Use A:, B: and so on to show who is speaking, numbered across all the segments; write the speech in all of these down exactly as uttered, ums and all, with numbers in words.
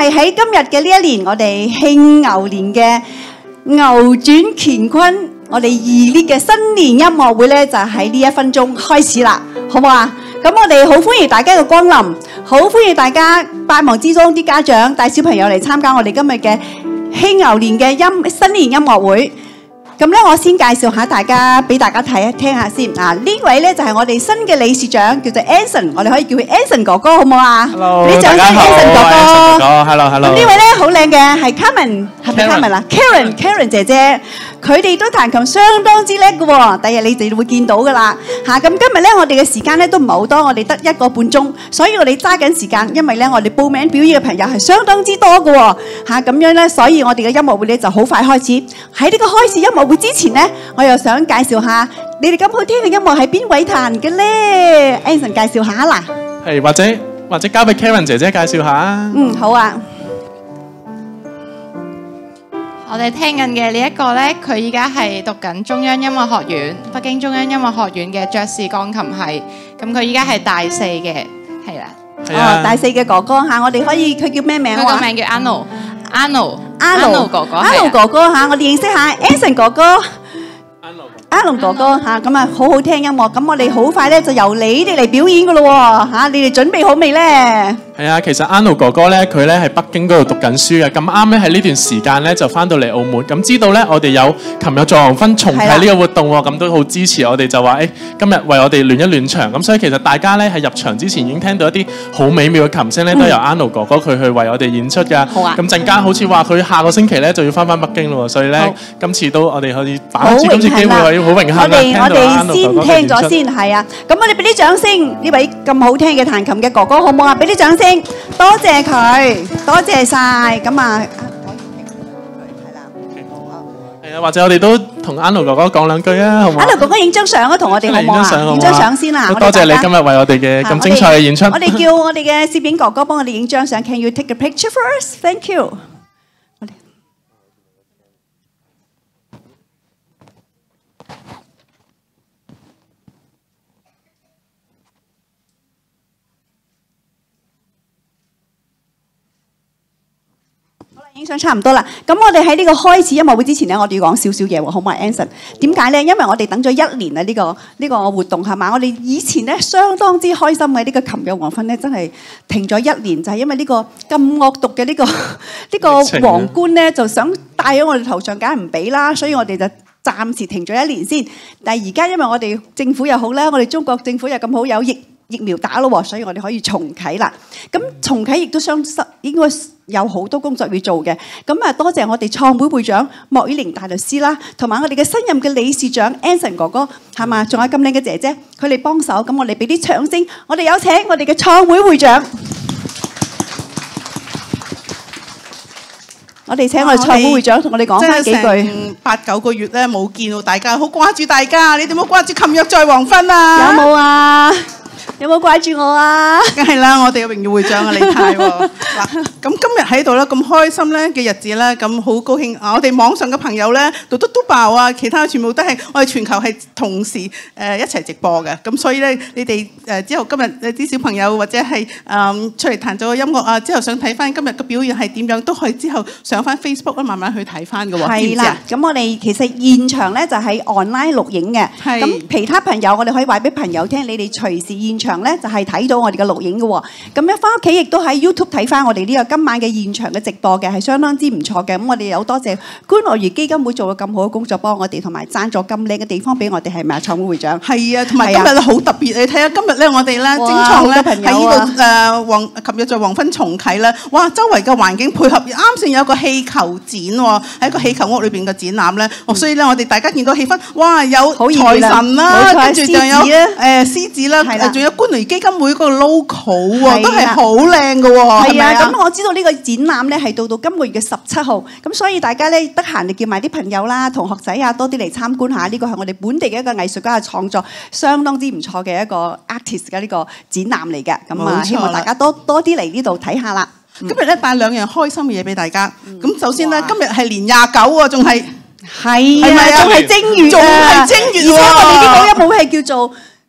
A: 係喺今日嘅呢一年，我哋慶牛年嘅牛轉乾坤，我哋二列嘅新年音樂會咧，就喺呢一分鐘開始啦，好唔好啊？咁我哋好歡迎大家嘅光臨，好歡迎大家百忙之中啲家長帶小朋友嚟參加我哋今日嘅慶牛年嘅音新年音樂會。咁咧，我先介紹下大家，俾大家睇聽下先。嗱，呢位咧就係我哋新嘅理事長，叫做 Anson， 我哋可以叫佢 Anson 哥哥，好唔好啊？
B: Hello，
A: 俾掌聲 Anson 哥哥。
B: Hello， hello。
A: 咁呢位咧好靚嘅係 Carmen， 係咪 Carmen 啊 ？Karen Karen 姐姐，佢哋都彈琴相當之叻嘅喎。第日你哋會見到噶啦嚇。咁今日咧，我哋嘅時間咧都唔係好多，我哋得一個半鐘，所以我哋揸緊時間，因為咧我哋報名表演嘅朋友係相當之多嘅喎嚇。咁樣咧，所以我哋嘅音樂會咧就好快開始。喺呢個開始音樂會之前咧，我又想介紹下你哋咁好聽嘅音樂係邊位彈嘅咧 ？Anson 介紹下啦。
B: 係或者或者交俾 Karen 姐姐介紹下。
A: 嗯，好啊。
C: 我哋聽緊嘅呢一個咧，佢依家係讀緊中央音樂學院，北京中央音樂學院嘅爵士鋼琴系。咁佢依家係大四嘅，係啦。
A: 哦，大四嘅哥哥嚇，我哋可以佢叫咩名啊？
C: 佢個名叫 Arno，Arno，Arno 哥哥。
A: Arno 哥哥嚇，我哋認識下 Anson 哥哥。Arno 哥哥嚇，咁啊好好聽音樂，咁我哋好快咧就由你哋嚟表演噶咯喎嚇，你哋準備好未咧？
B: 係啊，其實 Arno 哥哥咧，佢咧喺北京嗰度讀緊書嘅，咁啱咧喺呢段時間咧就翻到嚟澳門，咁知道咧我哋有琴日在黃昏重啟呢個活動喎，咁都好支持我哋，就話誒今日為我哋暖一暖場，咁所以其實大家咧喺入場之前已經聽到一啲好美妙嘅琴聲咧，都由 Arno 哥哥佢去為我哋演出㗎。好啊！咁陣間好似話佢下個星期咧就要翻翻北京咯，所以咧今次都我哋可以把握住今次機會，可以好榮幸啦，聽到 Arno 哥哥嘅演出。我哋我哋先聽咗先，係啊，咁我哋俾啲掌聲呢位咁好聽嘅彈琴嘅哥哥，好唔好啊？俾啲掌聲，多謝佢，多謝晒。咁啊，係啊，或者我哋都同 Arno 哥哥講兩句啊，好唔好
A: ？Arno 哥哥影張相啊，同我哋好唔好啊？影張相先啊！
B: 多謝你今日為我哋嘅咁精彩嘅演出。
A: 我哋叫我哋嘅攝影哥哥幫我哋影張相。Can you take a picture first? Thank you。影相差唔多啦，咁我哋喺呢個開始音樂會之前咧，我哋要講少少嘢喎，好唔好啊 Anson？點解咧？因為我哋等咗一年啊，呢個呢個活動係嘛？我哋以前咧相當之開心嘅呢個琴日黃昏咧，真係停咗一年，就係因為呢個咁惡毒嘅呢個呢個皇冠咧，就想戴喺我哋頭上，梗係唔俾啦，所以我哋就暫時停咗一年先。但係而家因為我哋政府又好啦，我哋中國政府又咁好有疫疫苗打咯，所以我哋可以重啟啦。咁重啟亦都相失應該有好多工作要做嘅。咁啊，多謝我哋創會會長莫以玲大律師啦，同埋我哋嘅新任嘅理事長 Anson 哥哥，係嘛？仲有咁靚嘅姐姐，佢哋幫手。咁我哋俾啲掌聲，我哋有請我哋嘅創會會長。我哋請我哋創會會長同我哋講翻幾句。
D: 八九個月咧冇見到大家，好掛住大家。你哋冇掛住琴日在黃昏啊？
A: 有冇啊？有冇掛住我啊？
D: 梗係啦，我哋嘅榮譽會長啊李太喎。嗱，咁今日喺度咧咁開心咧嘅日子咧，咁好高興啊！我哋網上嘅朋友咧，嘟嘟嘟爆啊，其他全部都係我哋全球係同時誒一齊直播嘅。咁所以咧，你哋誒之後今日誒啲小朋友或者係誒出嚟彈咗個音樂啊，之後想睇翻今日嘅表現係點樣，都可以之後上翻 Facebook 咧慢慢去睇翻嘅喎。
A: 係啦，咁我哋其實現場咧就係 online 錄影嘅。咁其他朋友我哋可以話俾朋友聽，你哋隨時現場咧就係睇到我哋嘅錄影嘅喎。咁一翻屋企亦都喺 YouTube 睇翻我哋呢個今晚嘅現場嘅直播嘅，係相當之唔錯嘅。咁我哋有多謝觀樂園基金會做咗咁好嘅工作，幫我哋同埋贊助咁靚嘅地方俾我哋，係咪啊？創會會長
D: 係啊，同埋今日好特別，你睇下今日咧，我哋咧精創咧喺呢度誒黃，琴日在黃昏重啟咧，哇！周圍嘅環境配合啱先有個氣球展喎，喺個氣球屋裏邊嘅展覽咧，所以咧我哋大家見到氣氛，哇！有財神啦，跟住仲有誒獅子啦，仲有觀樂園基金會嗰個 logo 喎，都係好靚嘅喎，係咪啊？
A: 咁我知道呢個展覽咧係到到今個月嘅十七號，咁所以大家咧得閒就叫埋啲朋友啦、同學仔啊多啲嚟參觀下。呢個係我哋本地嘅一個藝術家嘅創作，相當之唔錯嘅一個 artist 嘅呢個展覽嚟嘅。咁啊，希望大家多多啲嚟呢度睇下啦。
D: 今日咧帶兩樣開心嘅嘢俾大家。咁首先咧，今日係年廿九喎，仲係
A: 係啊，仲係正月，仲係
D: 正月喎。
A: 而且我哋呢個一部係叫做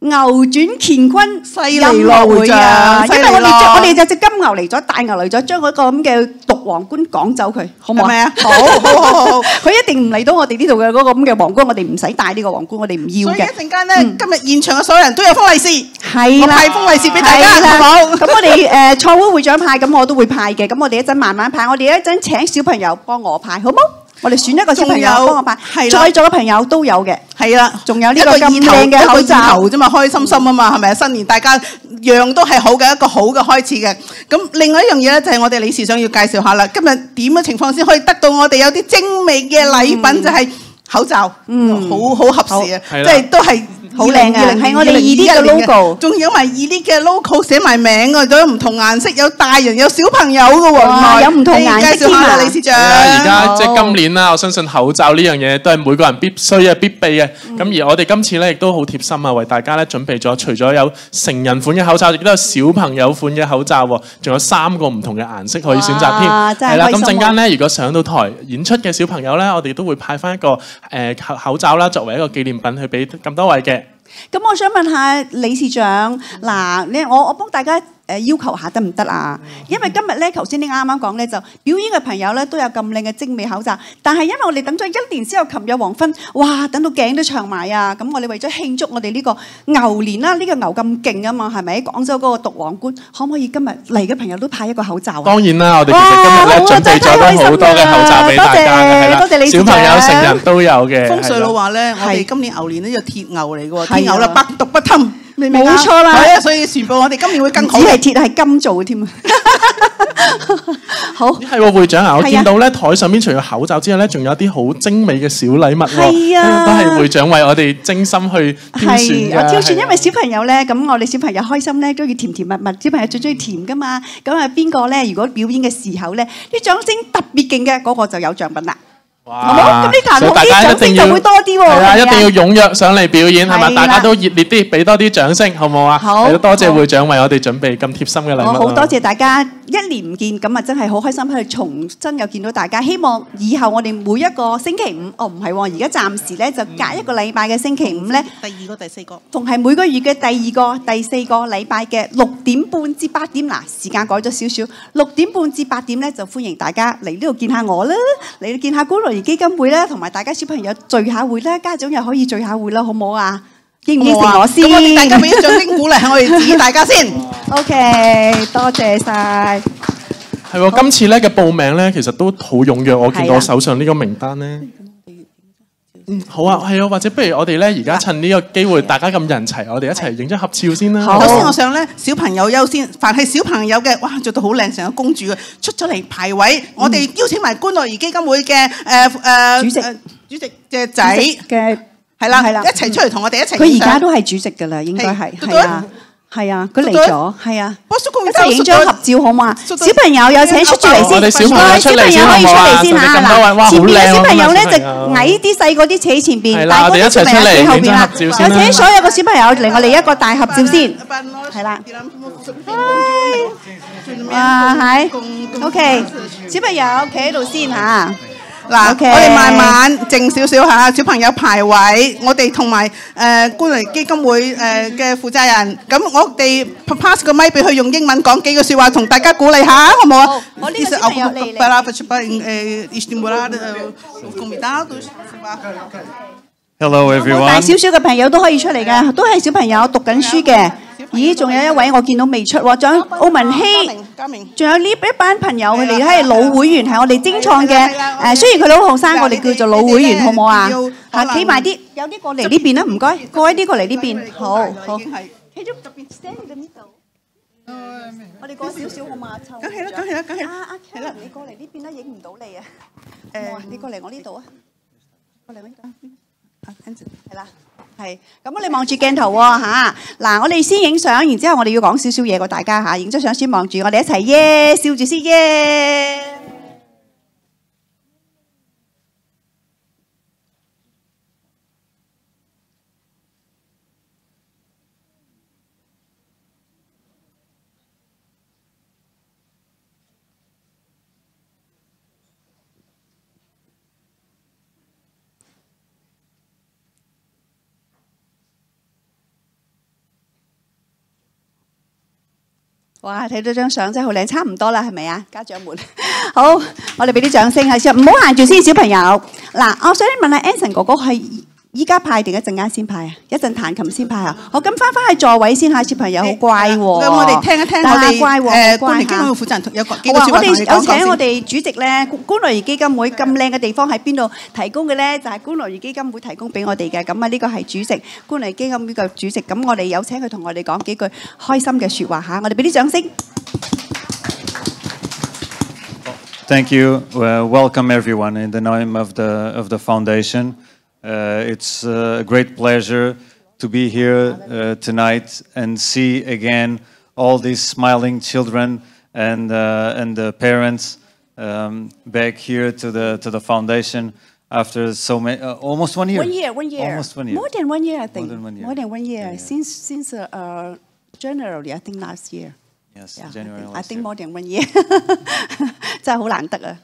A: 牛轉乾坤，
D: 犀利咯會長
A: 因為我哋
D: 犀利咯
A: 我哋有隻金牛嚟咗，大牛嚟咗，將嗰個咁嘅毒皇冠趕走佢，好唔好
D: 係咪啊？好好好好好。
A: 佢一定唔嚟到我哋呢度嘅嗰個咁嘅皇冠，我哋唔使帶呢個皇冠，我哋唔要
D: 所以一
A: 嘅。
D: 陣間咧，今日現場嘅所有人都有封利是，
A: 係啦，
D: 我派封利是俾大家，
A: 係啦
D: 好唔好？
A: 咁我哋誒創會會長派，咁我都會派嘅。咁我哋一陣慢慢派，我哋一陣請小朋友幫我派，好冇？我哋選一個小朋友
D: 仲有
A: 幫我派，
D: 係啦
A: 在座嘅朋友都有嘅。
D: 係啦，
A: 仲有呢個咁靚嘅口罩
D: 一個意頭啫嘛，開心心啊嘛，係咪啊？新年大家樣都係好嘅，一個好嘅開始嘅。咁另外一樣嘢咧，就係我哋理事長要介紹下啦。今日點嘅情況先可以得到我哋有啲精美嘅禮品，就係口罩，嗯，好好合時啊，即係都係。
A: 好靚啊！係我哋 Elite 嘅 logo，
D: 仲有埋 Elite 嘅 logo 寫埋名啊，仲有唔同顏色，有大人有小朋友嘅喎，
A: 哇有唔同顏色
D: 介紹下啦，理事長。
B: 而家即係今年啦，我相信口罩呢樣嘢都係每個人必須嘅必備嘅。咁而我哋今次咧亦都好貼心啊，為大家咧準備咗除咗有成人款嘅口罩，亦都有小朋友款嘅口罩喎，仲有三個唔同嘅顏色可以選擇添。係啦，咁陣間咧，如果上到台演出嘅小朋友咧，我哋都會派翻一個誒口口罩啦，作為一個紀念品去俾咁多位嘅。
A: 咁我想問下理事長，嗱，你我我幫大家誒要求下得唔得啊？因為今日咧，頭先你啱啱講咧，就表演嘅朋友咧都有咁靚嘅精美口罩，但係因為我哋等咗一年之後，琴日黃昏，哇，等到頸都長埋啊！咁我哋為咗慶祝我哋呢個牛年啦，呢個牛咁勁啊嘛，係咪？廣州嗰個毒皇冠，可唔可以今日嚟嘅朋友都派一個口罩啊？
B: 當然啦，我哋其實今日咧準備咗都好多嘅口罩俾大家嘅，係啦，
A: 多謝理事長，
B: 小朋友、成人都有嘅。
D: 風水佬話咧，我哋今年牛年呢就鐵牛嚟嘅喎，鐵牛啦，百毒不侵。
A: 冇錯啦，
D: 係啊，所以全部我哋今年會更好。
A: 只係鐵係金做嘅添啊！好
B: 係喎，會長啊，我見到咧台上邊除咗口罩之外咧，仲有啲好精美嘅小禮物喎，
A: 係啊，
B: 都係會長為我哋精心去挑選嘅。
A: 我挑選，因為小朋友咧，咁我哋小朋友開心咧，都要甜甜蜜蜜。小朋友最中意甜噶嘛，咁啊邊個咧？如果表演嘅時候咧，啲掌聲特別勁嘅，嗰個就有獎品啦。好冇？咁呢壇好啲掌聲就會多啲喎。
B: 係啊，一定要踴躍上嚟表演，係咪？大家都熱烈啲，俾多啲掌聲，好唔好啊？
A: 好。
B: 多謝會長為我哋準備咁貼心嘅禮物。
A: 好多謝大家，一年唔見，咁啊真係好開心去重新又見到大家。希望以後我哋每一個星期五，哦唔係喎，而家暫時咧就隔一個禮拜嘅星期五咧，
D: 第二個、第四個，
A: 同係每個月嘅第二個、第四個禮拜嘅六點半至八點，嗱時間改咗少少，六點半至八點咧就歡迎大家嚟呢度見下我啦，嚟見下觀樂兒基金會啦。同埋大家小朋友聚下會啦，家長又可以聚下會啦，好唔好啊？應唔應承我先？
D: 咁我哋大家俾啲掌聲鼓勵下我哋自己大家先。
A: OK，多謝晒。
B: 係喎，今次咧嘅報名咧，其實都好踴躍，我見到我手上呢個名單咧。嗯，好啊，係啊，或者不如我哋咧而家趁呢個機會，大家咁人齊，我哋一齊影張合照先啦。
D: 首先我想咧，小朋友優先，凡係小朋友嘅，哇，着到好靚，成個公主嘅，出咗嚟排位，我哋邀請埋觀樂兒基金會嘅誒誒
A: 主席
D: 主席嘅仔
A: 嘅
D: 係啦係啦，一齊出嚟同我哋一齊。
A: 佢而家都係主席㗎啦，應該係係啊。係啊，佢嚟咗，係啊，一齊影張合照好嘛？小朋友有請出住嚟先，
B: 我哋小朋友出嚟先好唔好啊？咁多位，哇，好靚啊！
A: 前邊嘅小朋友咧就矮啲細嗰啲企前邊，大個啲小朋友企後邊啦。有請所有嘅小朋友嚟我哋一個大合照先，係啦。哇，係 ，OK， 小朋友企喺度先嚇。嗱，我哋慢慢靜少少嚇，小朋友排位，我哋同埋誒觀樂基金會誒嘅負責人，咁我哋 pass 個咪俾佢用英文講幾句説話，同大家鼓勵下，好唔好啊？我呢個小朋友嚟嚟。
E: Hello everyone。
A: 大少少嘅朋友都可以出嚟㗎，都係小朋友讀緊書嘅。咦，仲有一位我見到未出喎，仲有奧文希，仲有呢一班朋友，佢哋都係老會員，係我哋精創嘅。誒，雖然佢哋好後生，我哋叫做老會員，好唔好啊？嚇，企埋啲，有啲過嚟呢邊啦，唔該，各位啲過嚟呢邊，好好。企咗特別 stand 喺呢度。我哋過少少好嘛？梗係啦，梗係啦，梗係。啊啊，係啦，你過嚟呢邊啦，影唔到你啊。誒，你過嚟我呢度啊。過嚟我呢度。係啦，係咁你望住鏡頭喎嚇，嗱我哋先影相，然之後我哋要講少少嘢過大家嚇，影咗相先望住我哋一齊耶，笑住先耶。 哇！睇到張相真係好靚，差唔多啦，係咪啊？家長們，好，我哋俾啲掌聲啊！唔好行住先，小朋友。嗱，我想問下 Anson 哥哥係依家派定一陣間先派啊？一陣彈琴先派啊？好，咁翻返去座位先嚇，小朋友好乖喎。
D: 咁我哋聽一聽我哋
A: 乖喎，
D: 誒官聯基金會負責人有個幾
A: 好啊，我哋
D: 個説話同你
A: 有請我
D: 講講先。
A: 哋主席咧，官樂兒基金會咁靚嘅地方喺邊度提供嘅咧？就係官樂兒基金會提供俾我哋嘅。咁啊，呢個係主席，官樂兒基金會嘅主席。咁我哋有請佢同我哋講幾句開心嘅説話嚇。我哋俾啲掌聲。
E: Thank you. Uh, welcome everyone in the name of the of the foundation. Uh, it's a great pleasure to be here uh, tonight and see again all these smiling children and uh, and the parents um, back here to the to the foundation after so many uh, almost one year.
A: One year, one year.
E: Almost one year.
A: More than one year, I think.
E: More than one year.
A: More than one year.
E: Yeah.
A: Since since uh, uh, January, I think last year.
E: Yes,
A: Yeah,
E: January
A: I think,
E: last
A: I think
E: year.
A: more than one year. 真係好難得啊！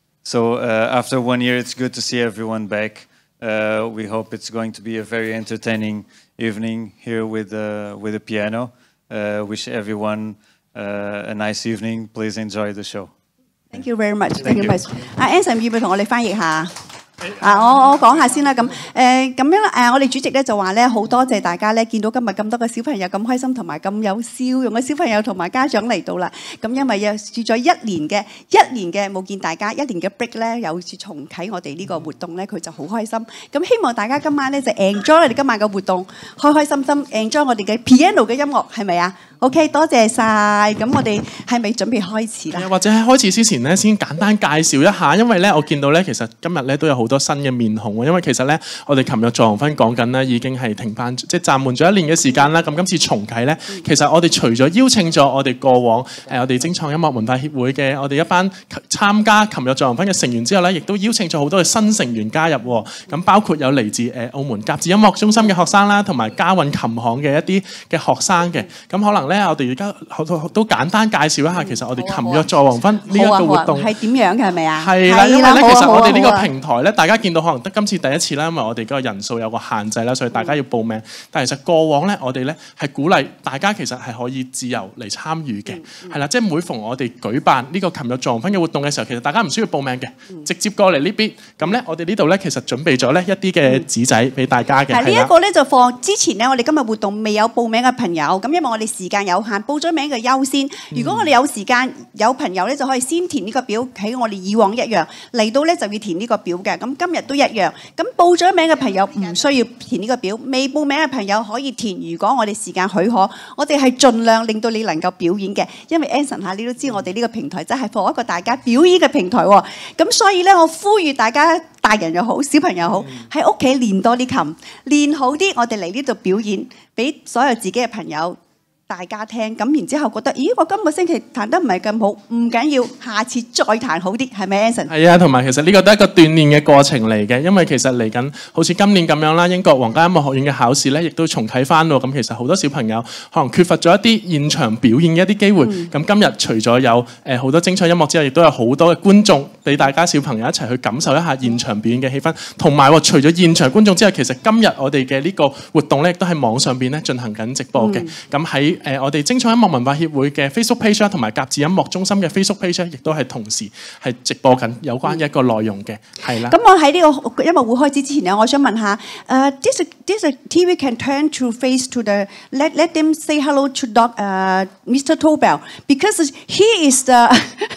E: So uh, after one year, it's good to see everyone back. Uh, we hope it's going to be a very entertaining evening here with uh, with the piano. Uh, wish everyone uh, a nice evening. Please enjoy the show.
A: Thank you very much.
E: Thank
A: Thank you
E: you.
A: much. 阿 Anson 要唔要同我哋翻譯下？啊，我我講下先啦。咁誒咁樣誒，我哋主席咧就話咧，好多謝大家咧，見到今日咁多個小朋友咁開心，同埋咁有笑容嘅小朋友同埋家長嚟到啦。咁因為又住咗一年嘅一年嘅冇見大家，一年嘅 break 咧，又次重啟我哋呢個活動咧，佢就好開心。咁希望大家今晚咧就 enjoy 我哋今晚嘅活動，開開心心 enjoy 我哋嘅 piano 嘅音樂，係咪啊？OK， 多謝晒。咁我哋係咪準備開始啦？
B: 或者喺開始之前咧，先簡單介紹一下，因為咧我見到咧，其實今日咧都有好多新嘅面孔喎。因為其實咧，我哋琴日座紅分講緊咧，已經係停辦，即係暫緩咗一年嘅時間啦。咁今次重啟咧，其實我哋除咗邀請咗我哋過往誒、呃、我哋精創音樂文化協會嘅我哋一班參加琴日座紅分嘅成員之後咧，亦都邀請咗好多嘅新成員加入喎。咁包括有嚟自誒、呃、澳門甲子音樂中心嘅學生啦，同埋嘉韻琴行嘅一啲嘅學生嘅。咁可能咧，我哋而家都簡單介紹一下，其實我哋琴日座黃昏呢一個活動
A: 係點樣嘅係咪啊？
B: 係啦，因為咧其實我哋呢個
A: 好啊
B: 平台咧，大家見到可能得今次第一次啦，因為我哋嗰個人數有個限制啦，所以大家要報名。但係其實過往咧，我哋咧係鼓勵大家其實係可以自由嚟參與嘅，係啦，即係每逢我哋舉辦呢個琴日座黃昏嘅活動嘅時候，其實大家唔需要報名嘅，直接過嚟呢邊。咁咧，我哋呢度咧其實準備咗咧一啲嘅紙仔俾大家嘅。
A: 係呢一個咧就放之前咧，我哋今日活動未有報名嘅朋友，咁因為我哋時間有限，報咗名嘅優先。如果我哋有時間有朋友咧，就可以先填呢個表，喺我哋以往一樣嚟到咧就要填呢個表嘅。咁今日都一樣。咁報咗名嘅朋友唔需要填呢個表，未報名嘅朋友可以填。如果我哋時間許可，我哋係盡量令到你能夠表演嘅。因為 Anson 嚇，你都知我哋呢個平台真係放一個大家表演嘅平台喎。咁所以咧，我呼籲大家大人又好，小朋友好，喺屋企練多啲琴，練好啲，我哋嚟呢度表演，俾所有自己嘅朋友。大家聽，咁然之後覺得，咦，我今個星期彈得唔係咁好，唔緊要，下次再彈好啲，係咪 Anson？
B: 係啊，同埋其實呢個都係一個鍛鍊嘅過程嚟嘅，因為其實嚟緊好似今年咁樣啦，英國皇家音樂學院嘅考試咧，亦都重啟翻喎。咁其實好多小朋友可能缺乏咗一啲現場表演嘅一啲機會。咁、嗯、今日除咗有誒好多精彩音樂之外，亦都有好多嘅觀眾俾大家小朋友一齊去感受一下現場表演嘅氣氛。同埋喎，除咗現場觀眾之外，其實今日我哋嘅呢個活動咧，亦都喺網上邊咧進行緊直播嘅。咁喺誒我哋精創音樂文化協會嘅 Facebook page 啦，同埋甲子音樂中心嘅 Facebook page 咧，亦都係同時係直播緊有關嘅一個內容嘅，係啦。
A: 咁我喺呢個音樂會開始之前咧，我想問下，誒、uh, this this T V can turn to face to the let let them say hello to Doc 誒、uh, Mister Tobel because he is the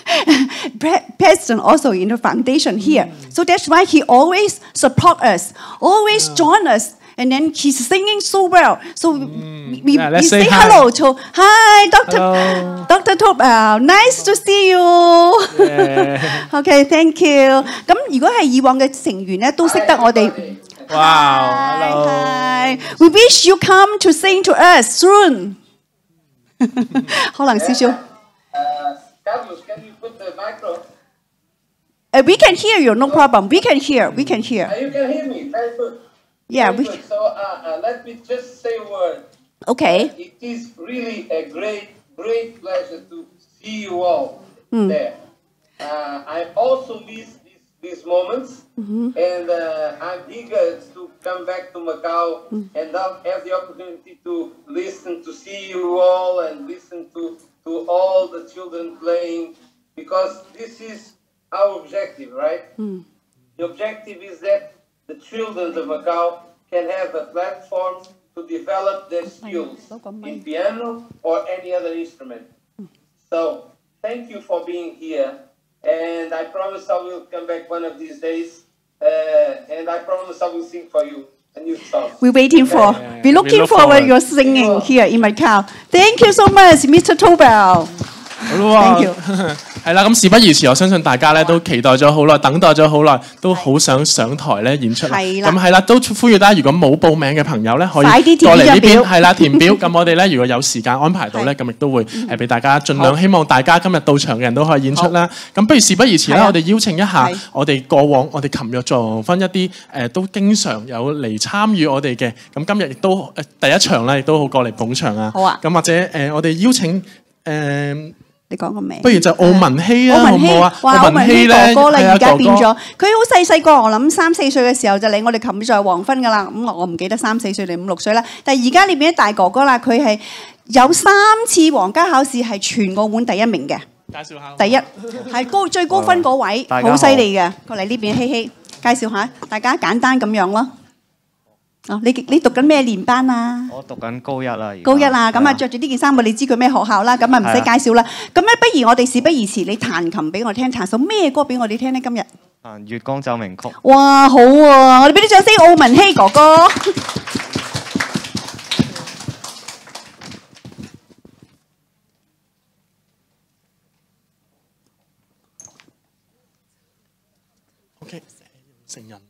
A: president also in the foundation here, so that's why he always support us, always join us. And then he's singing so well. So mm. we,
B: yeah,
A: we
B: say,
A: say
B: hi.
A: hello to, hi, Doctor
B: Hello.
A: Doctor Tobel. Nice to see you.
B: Yeah.
A: Okay, thank you. 咁如果係以往嘅成員咧，都識得我哋。
B: Wow.
A: Hi,
B: Hello.
A: hi. We wish you come to sing to us soon. 可能少少。
F: Carlos, can you put the micro?
A: Uh, we can hear you, no problem. We can hear, we can hear.
F: Uh, you can hear me. Very good.
A: Yeah,
F: Very
A: we.
F: good. So uh, uh, let me just say a word.
A: Okay.
F: Uh, it is really a great, great pleasure to see you all
A: Mm.
F: there. Uh, I also miss these, these moments,
A: Mm-hmm.
F: and uh, I'm eager to come back to Macau
A: Mm.
F: and have have the opportunity to listen, to see you all, and listen to, to to all the children playing, because this is our objective, right?
A: Mm.
F: The objective is that the children of Macau can have a platform to develop their skills in piano or any other instrument. So thank you for being here, and I promise I will come back one of these days, uh, and I promise I will sing for you a new song.
A: We're waiting for.
F: Yeah, yeah,
A: We're looking
B: We look
A: forward
B: forward.
A: your singing here in Macau. Thank you so much, Mister Tobel.
B: 好啦
A: Thank you
B: 係啦，咁事不宜遲，我相信大家咧都期待咗好耐，等待咗好耐，都好想上台咧演出啦。
A: 係啦
B: 咁係啦，都呼籲大家如果冇報名嘅朋友咧，可以
A: 快啲填
B: 過嚟呢
A: 呢張表
B: 邊係啦填表。咁我哋咧如果有時間安排到咧，咁亦都會誒俾大家盡量，希望大家今日到場嘅人都可以演出啦。咁不如事不宜遲啦，
A: 係啊
B: 我哋邀請一下
A: 係
B: 我哋過往我哋琴日做分一啲誒都經常有嚟參與我哋嘅，咁今日亦都誒第一場咧，亦都好過嚟捧場啊。
A: 好啊
B: 咁或者誒我哋邀請誒。
A: 你講個名。
B: 不如就奧文希啊，
A: 奧文希，
B: 好唔好啊？
A: 哇！奧文希
B: 咧，
A: 哥哥啦，
B: 係啊
A: 而家變咗。
B: 哥哥
A: 佢好細細個，我諗三四歲嘅時候就嚟我哋琴在黃昏噶啦。咁我我唔記得三四歲定五六歲啦。但係而家你變咗大哥哥啦，佢係有三次皇家考試係全澳門第一名嘅。
B: 介紹下。
A: 第一係高最高分嗰位，
G: 大家好
A: 好犀利嘅。過嚟呢邊希希介紹下，大家簡單咁樣咯。哦，你你讀緊咩年班啊？
G: 我讀緊高一啦，而家
A: 高一啊，咁啊
G: 係
A: 着住呢件衫，我哋知佢咩學校啦，咁啊唔使介紹啦。咁咧，不如我哋事不宜遲，你彈琴俾我聽，彈首咩歌俾我哋聽呢？今日
G: 啊月光奏鳴曲。
A: 哇，好喎！我哋俾啲掌聲，奧文希哥哥。
B: OK，成人。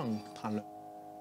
B: 能彈兩。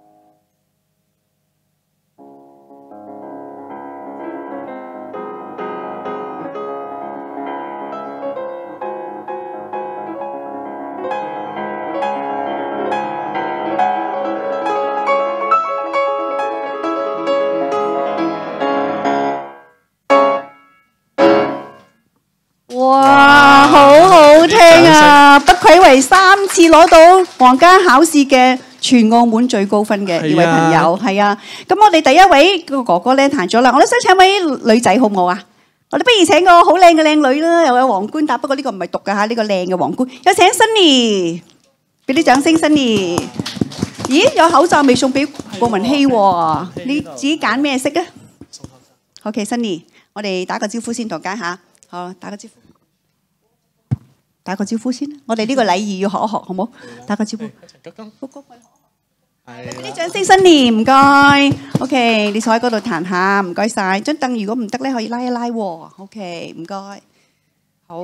A: 哇，好好聽啊！不愧為三次攞到皇家考試嘅全澳門最高分嘅呢位朋友，係啊。咁我哋第一位個哥哥咧彈咗啦，我哋想請位女仔好唔好啊？我哋不如請個好靚嘅靚女啦，又有皇冠搭，不過呢個唔係讀㗎嚇，呢個靚嘅皇冠。有請 Sunny， 俾啲掌聲 Sunny。咦，有口罩未送俾郭文希喎？你自己揀咩色啊？OK Sunny， 我哋打個招呼先同大家嚇。好，打個招呼。打個招呼先，我哋呢個禮儀要學一學，好唔好？打個招呼。俾啲掌聲 Sunny， 唔該。OK， 你坐喺嗰度彈下，唔該晒。張凳如果唔得咧，可以拉一拉喎。OK， 唔該。好。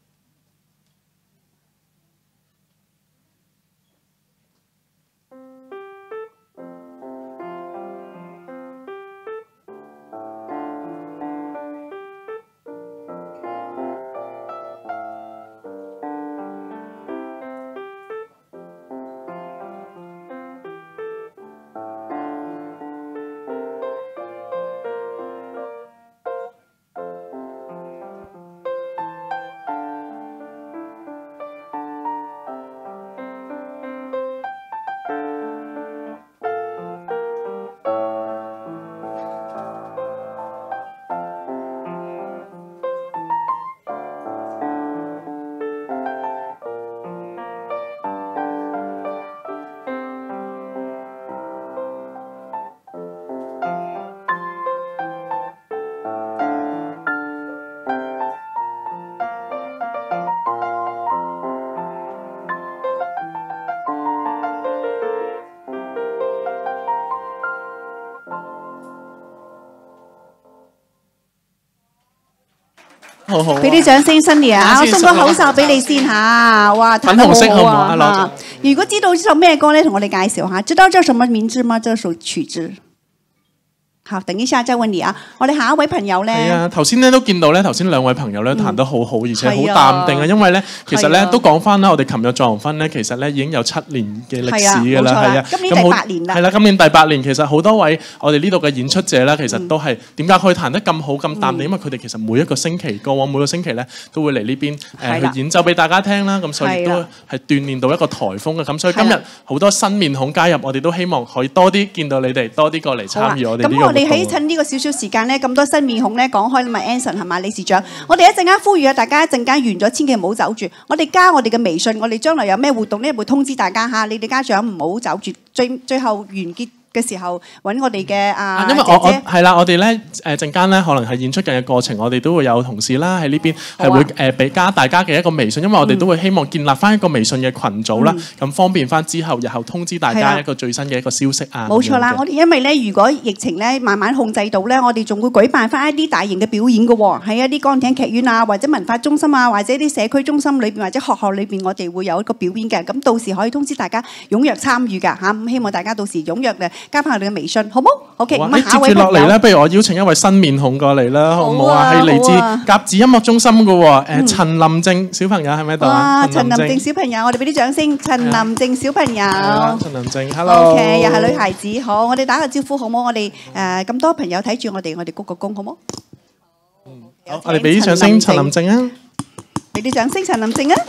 B: 好好，
A: 俾啲掌聲 Sunny 啊！我送個口罩俾你先嚇，哇，彈得好好啊！如果知道呢首咩歌咧，同我哋介紹下。知道叫什麼名字嗎？這首曲子。好，等一下再問你啊！我哋下一位朋友咧，
B: 係啊，頭先咧都見到咧，頭先兩位朋友咧彈得好好，而且好淡定啊！因為咧，其實咧都講翻啦，我哋琴日作紅分咧，其實咧已經有七年嘅歷史㗎啦，係啊，
A: 今年第八年啦，
B: 係啦，今年第八年，其實好多位我哋呢度嘅演出者啦，其實都係點解可以彈得咁好咁淡定？因為佢哋其實每一個星期過往每個星期咧都會嚟呢邊誒去演奏俾大家聽啦，咁所以都係鍛鍊到一個台風嘅，咁所以今日好多新面孔加入，我哋都希望可以多啲見到你哋，多啲過嚟參與我哋呢個活動。
A: 你喺趁呢個少少時間咧，咁多新面孔咧講開咪 Anson 係嘛理事長，我哋一陣間呼籲啊，大家一陣間完咗千祈唔好走住，我哋加我哋嘅微信，我哋將來有咩活動咧會通知大家嚇，你哋家長唔好走住，最最後完結嘅時候揾我哋嘅啊姐姐，
B: 因為我我係啦，我哋咧誒陣間咧可能係演出緊嘅過程，我哋都會有同事啦喺呢邊係會誒俾加大家嘅一個微信，因為我哋都會希望建立翻一個微信嘅群組啦，咁方便翻之後日後通知大家一個最新嘅一個消息啊。
A: 冇錯啦，我哋因為咧，如果疫情咧慢慢控制到咧，我哋仲會舉辦翻一啲大型嘅表演嘅喎，喺一啲鋼艇劇院啊，或者文化中心啊，或者啲社區中心裏邊或者學校裏邊，我哋會有一個表演嘅，咁到時可以通知大家踴躍參與㗎嚇，咁希望大家到時踴躍嘅加翻我哋嘅微信。好冇 ？OK， 咁
B: 下一位接住落嚟咧，不如我邀請一位新面孔過嚟啦，好唔好啊？係嚟自甲子音樂中心嘅喎，誒陳林正小朋友喺咪度啊？
A: 陳林正小朋友，我哋俾啲掌聲。陳林正小朋友，
B: 陳林正 ，hello。
A: OK， 又係女孩子，好，我哋打個招呼好冇？我哋誒咁多朋友睇住我哋，我哋鞠個躬好冇？
B: 好，我哋俾啲掌聲陳林正啊！
A: 俾啲掌聲陳林正啊！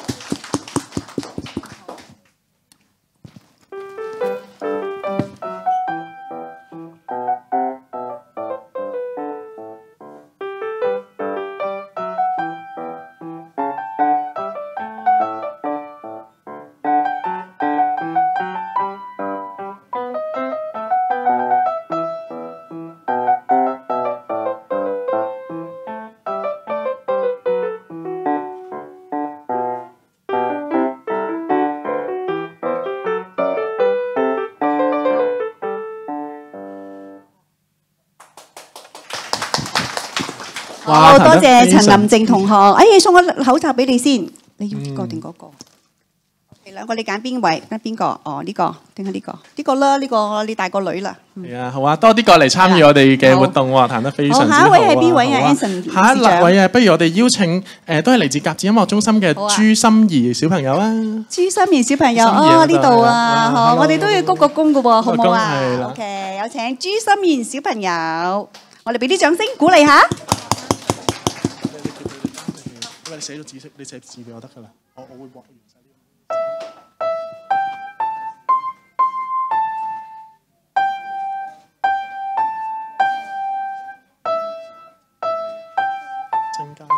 A: 好多謝陳林正同學，哎，送個口罩俾你先，你要呢個定嗰個？ 兩個你揀邊位？揀邊個？哦，呢、個定係呢個？呢、個啦，呢、個你大個女啦。
B: 係啊，好啊，多啲過嚟參與我哋嘅活動喎，彈得非常之好啊！
A: 下一位係邊位啊 Anson
B: 下一位啊，不如我哋邀請誒都係嚟自甲子音樂中心嘅朱心怡小朋友啊！
A: 朱心怡小朋友，哦呢度啊，好，我哋都要鞠個躬嘅喎，好唔好啊 ？OK， 有請朱心怡小朋友，我哋俾啲掌聲鼓勵下。
B: 因為你寫咗字，你寫字俾我得㗎啦，我我會畫完晒呢個。增加音。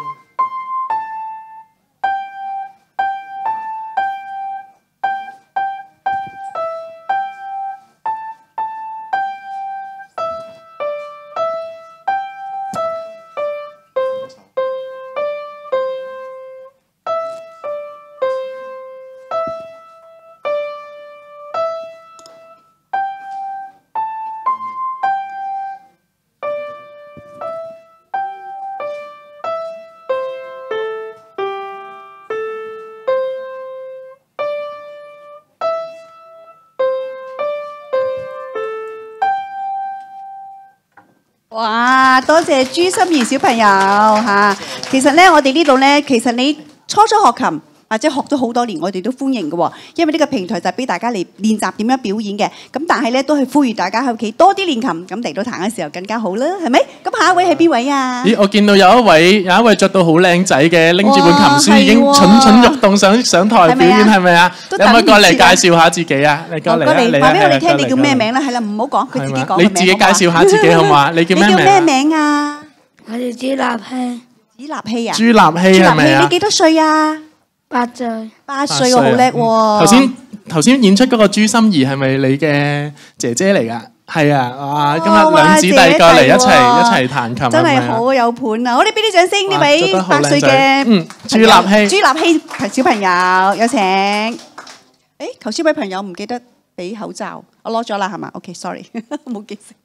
A: 哇！多謝朱心怡小朋友嚇。其實咧，我哋呢度咧，其實你初初學琴或者學咗好多年，我哋都歡迎嘅喎。因為呢個平台就係俾大家嚟練習點樣表演嘅。咁但係咧，都係呼籲大家喺屋企多啲練琴，咁嚟到彈嘅時候更加好啦，係咪？咁下一位係邊位啊？
B: 咦，我見到有一位有一位著到好靚仔嘅，拎住本琴書已經蠢蠢欲動，想上台表演，係咪啊？你可唔可以過嚟介紹下自己啊？你過嚟啊！你
A: 話俾我哋聽，你叫咩名啦？係啦，唔好講，佢自己講。
B: 你自己介紹下自己好嘛？你叫咩名？
A: 你叫咩名啊？
H: 我叫朱立希。
A: 朱立希啊？
B: 朱立希係咪啊？
A: 你幾多歲啊？
H: 八歲。
A: 八歲，我好叻喎。
B: 頭先頭先演出嗰個朱心怡係咪你嘅姐姐嚟㗎？係啊，哇！今日兩姊弟過嚟一齊一齊彈琴，
A: 真係好有伴啊！我哋俾啲掌聲呢位八歲嘅
B: 嗯朱立希
A: 朱立希小朋友，有請。誒，頭先位朋友唔記得俾口罩，我攞咗啦，係嘛 ？OK，sorry，冇記性。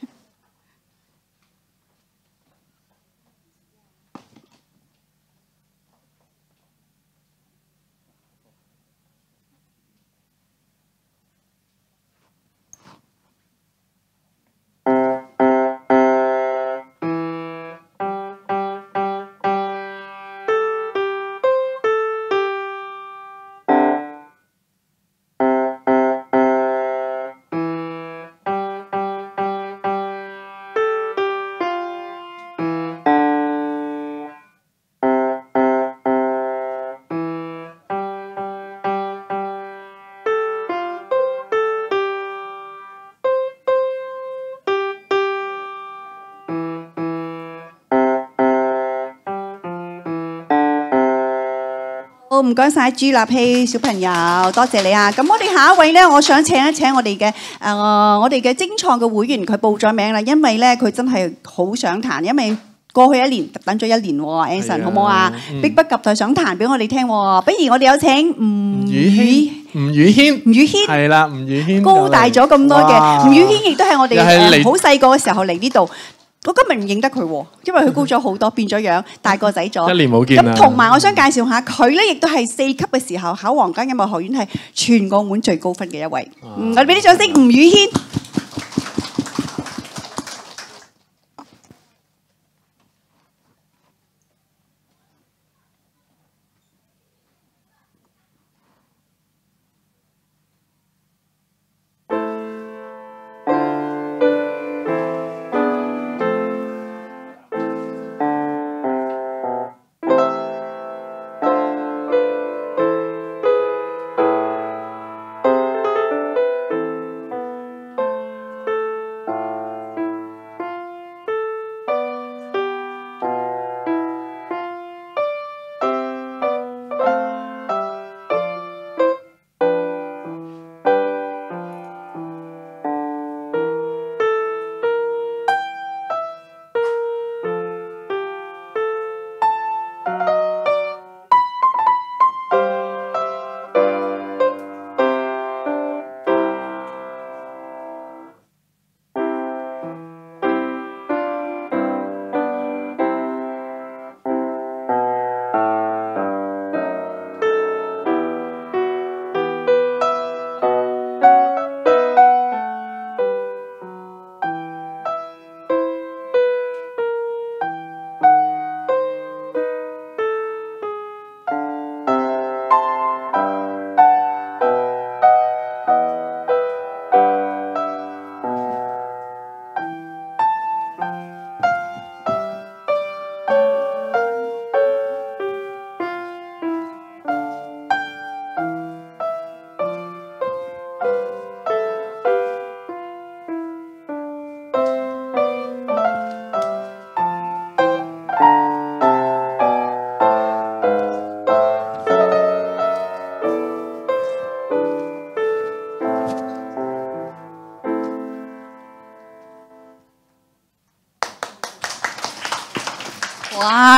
A: 好，唔該曬朱立希小朋友，多謝你啊！咁我哋下一位咧，我想請一請我哋嘅誒我哋嘅精創嘅會員，佢報咗名啦，因為咧佢真係好想彈，因為過去一年等咗一年喎 ，Anson 好唔好啊？迫不及待想彈俾我哋聽喎，不如我哋有請吳宇
B: 吳宇軒，
A: 吳宇軒
B: 係啦，吳宇軒
A: 高大咗咁多嘅，吳宇軒亦都係我哋誒好細個嘅時候嚟呢度。我今日唔認得佢喎，因為佢高咗好多，變咗樣，大個仔咗。
B: 一年冇見啦。
A: 咁同埋我想介紹下佢咧，亦都係四級嘅時候考皇家音樂學院係全澳門最高分嘅一位。嗯，我哋俾啲掌聲，吳宇軒。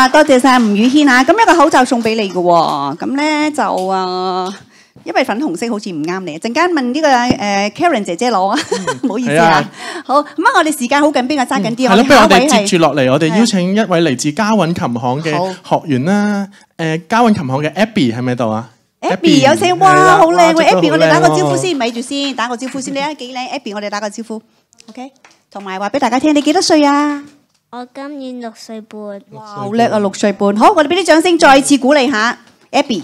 A: 啊，多謝晒吳宇軒嚇。咁一個口罩送俾你嘅喎，咁咧就啊，因為粉紅色好似唔啱你，陣間問呢個誒 Karen 姐姐攞啊，唔好意思啊。好，咁啊，我哋時間好緊，邊個揸緊啲？
B: 係咯，不如我哋接住落嚟，我哋邀請一位嚟自嘉韻琴行嘅學員啦。誒，嘉韻琴行嘅 Abby 喺咪喺度啊？
A: Abby 有聲，哇，好靚喎 ！Abby， 我哋打個招呼先，咪住先，打個招呼先。你睇幾靚 ，Abby， 我哋打個招呼 ，OK。同埋話俾大家聽，你幾多歲啊？
H: 我今年六歲半。
A: 哇，好叻啊，六歲半。好，我哋俾啲掌聲，再次鼓勵下 Abby。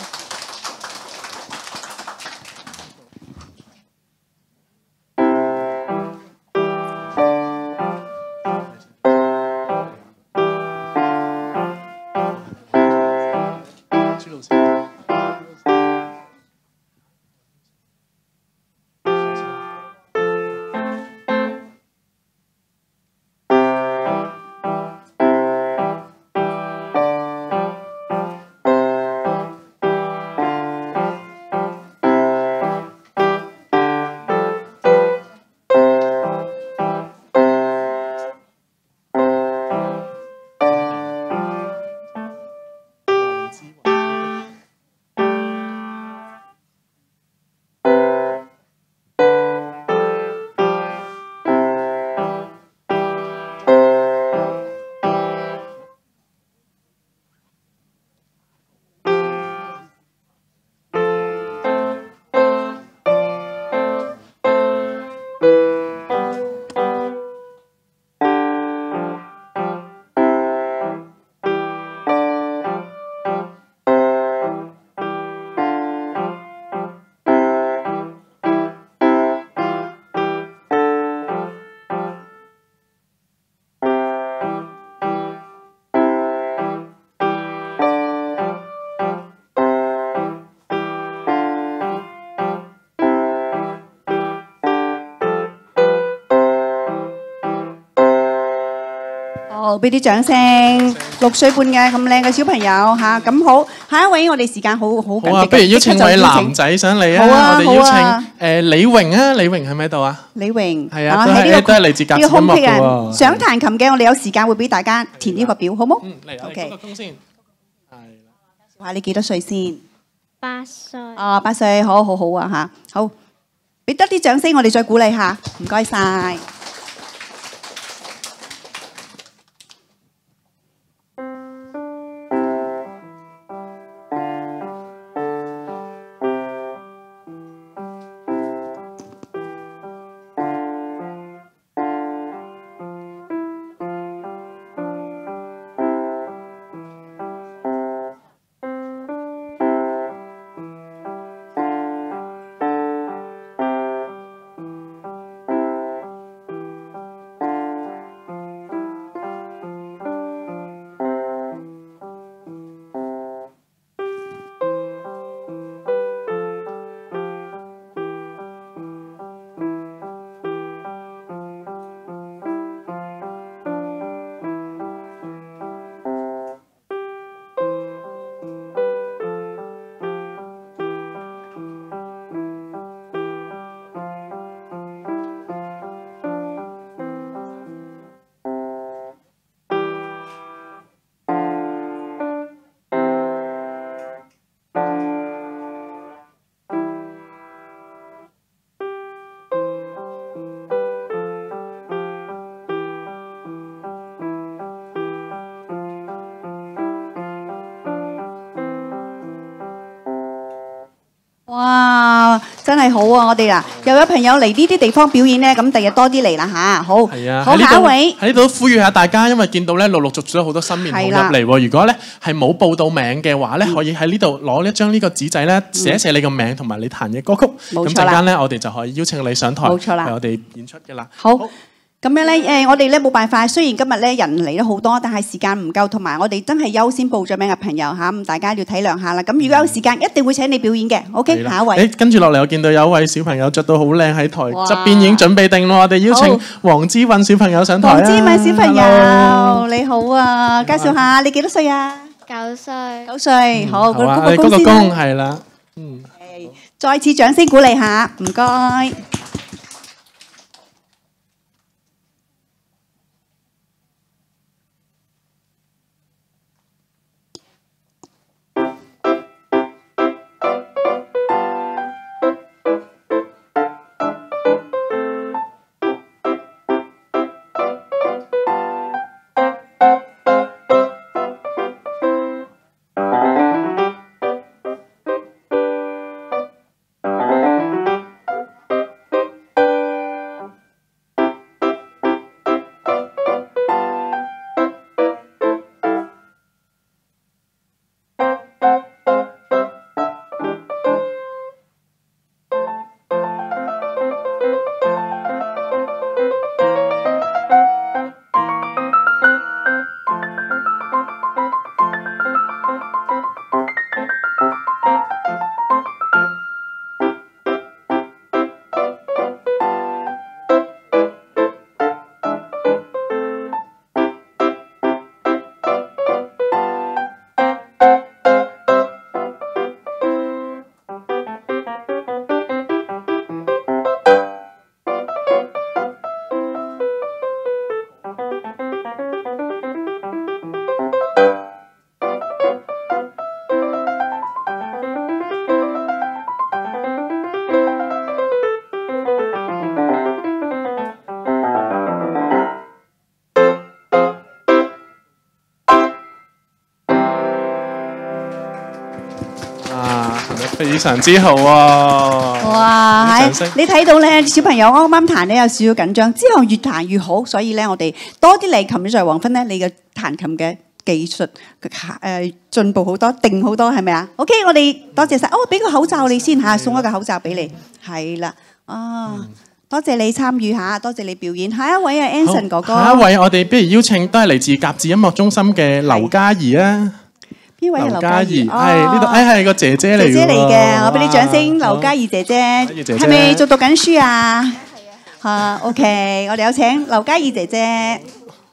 A: 俾啲掌聲，六歲半嘅咁靚嘅小朋友嚇，咁好。下一位我哋時間好好緊迫，
B: 好啊，不如邀請位男仔上嚟啊！
A: 好啊，
B: 我哋邀請誒李榮啊，李榮喺咪喺度啊？
A: 李榮
B: 係啊，都係都係嚟自格子音樂嘅喎。
A: 想彈琴嘅，我哋有時間會俾大家填呢個表，好冇？
B: 嗯，嚟我哋鞠個躬先。係啦，
A: 話你幾多歲先？
H: 八歲。
A: 啊，八歲，好好好啊嚇，好，俾多啲掌聲，我哋再鼓勵下，唔該晒。哇！真係好啊！我哋嗱又有朋友嚟呢啲地方表演咧，咁第日多啲嚟啦嚇。好，
B: 係啊，
A: 好，下一位
B: 喺呢度呼籲下大家，因為見到咧陸陸續續有好多新面孔入嚟喎。如果咧係冇報到名嘅話咧，可以喺呢度攞一張呢個紙仔咧，寫一寫你個名同埋你彈嘅歌曲。咁陣間咧，我哋就可以邀請你上台，
A: 冇錯啦，
B: 係我哋演出嘅啦。
A: 好。咁樣咧，誒，我哋咧冇辦法，雖然今日咧人嚟咗好多，但係時間唔夠，同埋我哋真係優先報咗名嘅朋友嚇，咁大家要體諒下啦。咁如果有時間，一定會請你表演嘅。OK，下一位。
B: 誒，跟住落嚟，我見到有一位小朋友着到好靚喺台側邊已經準備定咯，我哋邀請黃之韻小朋友上台啊！
A: 黃之韻小朋友，你好啊，介紹下你幾多歲啊？
H: 九歲。
A: 九歲，好，
B: 好啊，你鞠個躬係啦，嗯，
A: 再次掌聲鼓勵下，唔該。
B: 非常之好喎！
A: 哇，
B: 掌聲
A: 你睇到咧，小朋友啱啱彈咧有少少緊張，之後越彈越好，所以咧我哋多啲嚟琴日在黃昏咧，你嘅彈琴嘅技術誒進步好多，定好多係咪啊 ？OK， 我哋多謝晒。哦，俾個口罩你先嚇，送一個口罩俾你，係啦，啊。多謝你參與下，多謝你表演。下一位啊 Anson 哥哥。
B: 下一位我哋不如邀請都係嚟自甲子音樂中心嘅劉嘉怡啊。
A: 邊位係劉嘉怡？
B: 係呢度，誒係個姐姐嚟嘅。姐姐嚟
A: 嘅，我俾你掌聲，劉嘉怡姐姐。係咪做讀緊書啊？係啊。嚇 ，OK， 我哋有請劉嘉怡姐姐。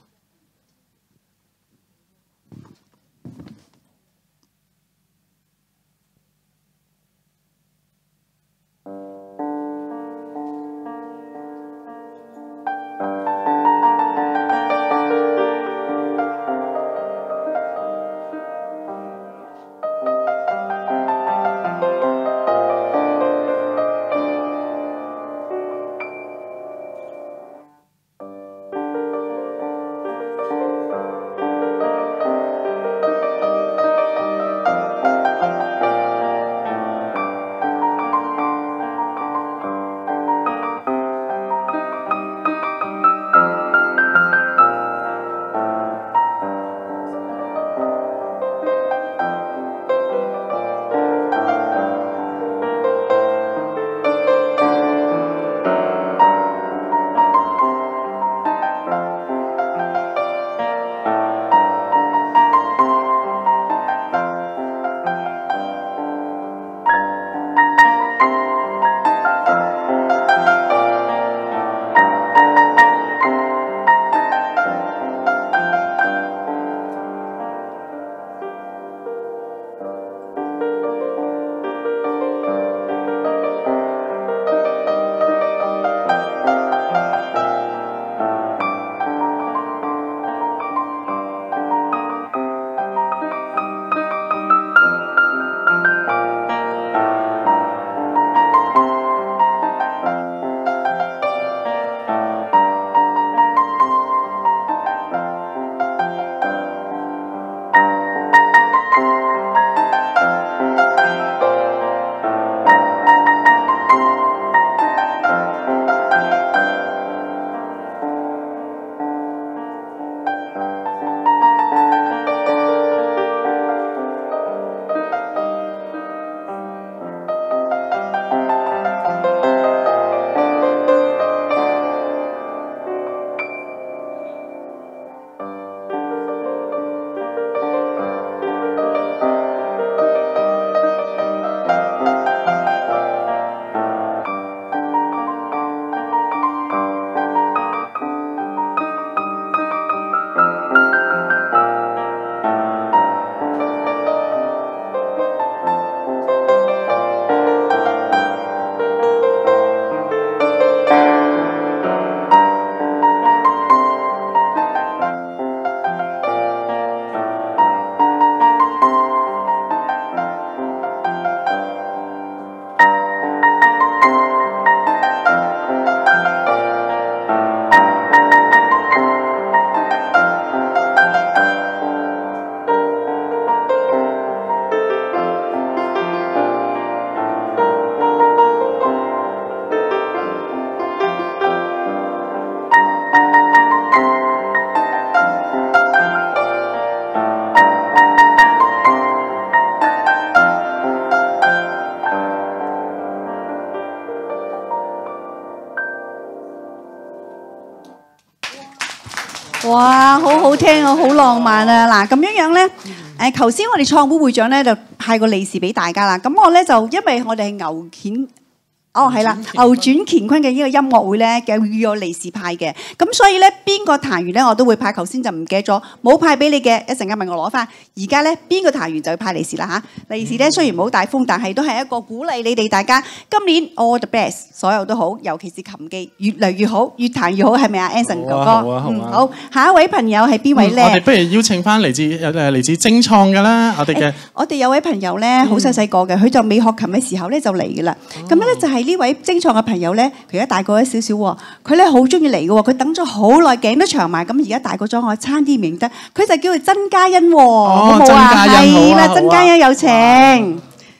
A: 哇，好好聽啊，好浪漫啊！嗱，咁樣樣咧，誒，頭先我哋創會會長咧就派個利是俾大家啦。咁我咧就因為我哋係牛顯。哦，係啦，牛轉乾坤嘅呢個音樂會咧嘅會有利是派嘅，咁所以咧邊個彈完咧我都會派，頭先就唔記得咗，冇派俾你嘅，一陣間問我攞翻。而家咧邊個彈完就會派利是啦嚇，利是咧雖然冇大風，但係都係一個鼓勵你哋大家今年 all the best， 所有都好，尤其是琴技越嚟越好，越彈越好，係咪啊 Anson 哥哥？
B: 好啊，好啊，
A: 好，下一位朋友係邊位咧？
B: 我哋不如邀請翻嚟自誒嚟自精創嘅啦，我哋嘅。
A: 我哋有位朋友咧，好細細個嘅，佢就未學琴嘅時候咧就嚟嘅啦。咁咧就係呢位精創嘅朋友咧，佢而家大個咗少少喎，佢咧好中意嚟嘅喎，佢等咗好耐，頸都長埋，咁而家大個咗，我差啲唔認得，佢就叫做曾嘉欣喎，好冇啊？係啦，曾嘉欣有請。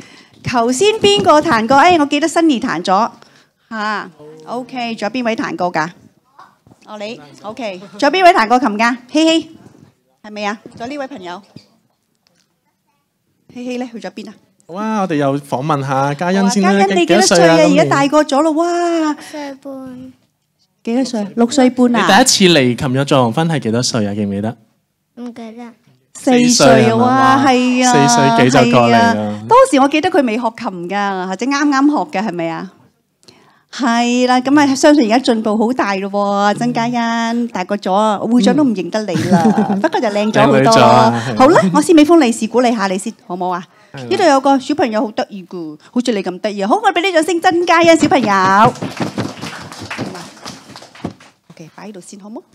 A: 頭先邊個彈過？誒，我記得新怡彈咗嚇。OK， 仲有邊位彈過㗎？哦，你 OK， 仲有邊位彈過琴㗎？希希係咪啊？仲有呢位朋友，希希咧去咗邊啊？
B: 好啊，我哋又訪問下嘉欣先啦。
A: 嘉欣你幾多歲啊？而家大個咗咯，哇！
H: 歲半。
A: 幾多歲？六歲半啊！
B: 你第一次嚟琴日作紅婚係幾多歲啊？記唔記得？
H: 唔記得。
A: 四歲啊！哇，係啊，
B: 四歲幾就過嚟啦。
A: 當時我記得佢未學琴㗎，或者啱啱學嘅係咪啊？係啦，咁啊，相信而家進步好大咯喎，曾嘉欣大個咗，會長都唔認得你啦，不過就靚咗好多咯。好啦，我先俾封利是鼓勵下你先，好唔好啊？呢度有個小朋友好得意㗎，好似你咁得意。好，我俾呢掌聲曾嘉欣小朋友。OK， 擺喺度先，好冇？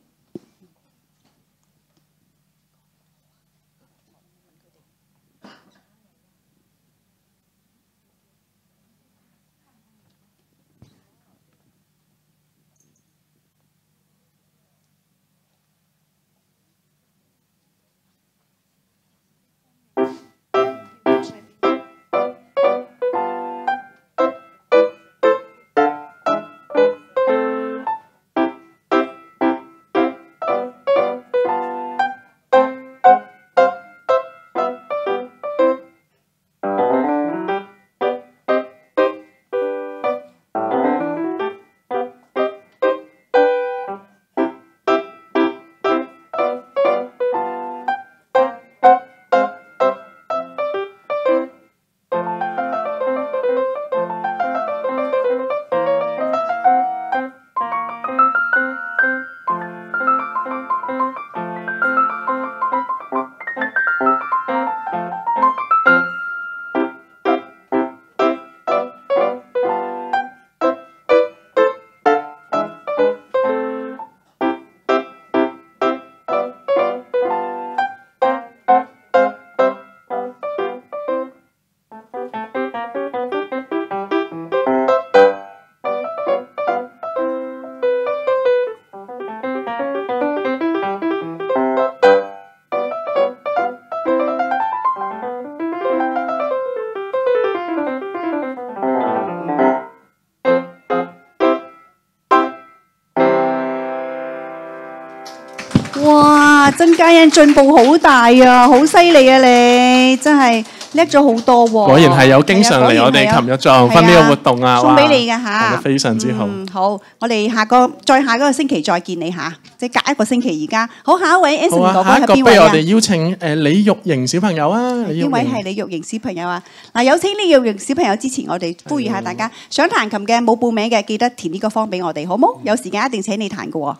A: 哇！曾嘉欣進步好大啊，好犀利啊！你真係叻咗好多喎。
B: 果然係有經常嚟我哋琴日作紅婚呢個活動啊，
A: 送俾你嘅嚇，
B: 做得非常之好。
A: 嗯，好，我哋下個再下嗰個星期再見你嚇，即係隔一個星期而家。好，下一位 Anson 哥哥係邊位啊？
B: 下一個不如我哋邀請誒李玉瑩小朋友啊。
A: 邊位係李玉瑩小朋友啊？嗱，有請李玉瑩小朋友之前，我哋呼籲下大家，想彈琴嘅冇報名嘅，記得填呢個方俾我哋，好冇？有時間一定請你彈嘅喎。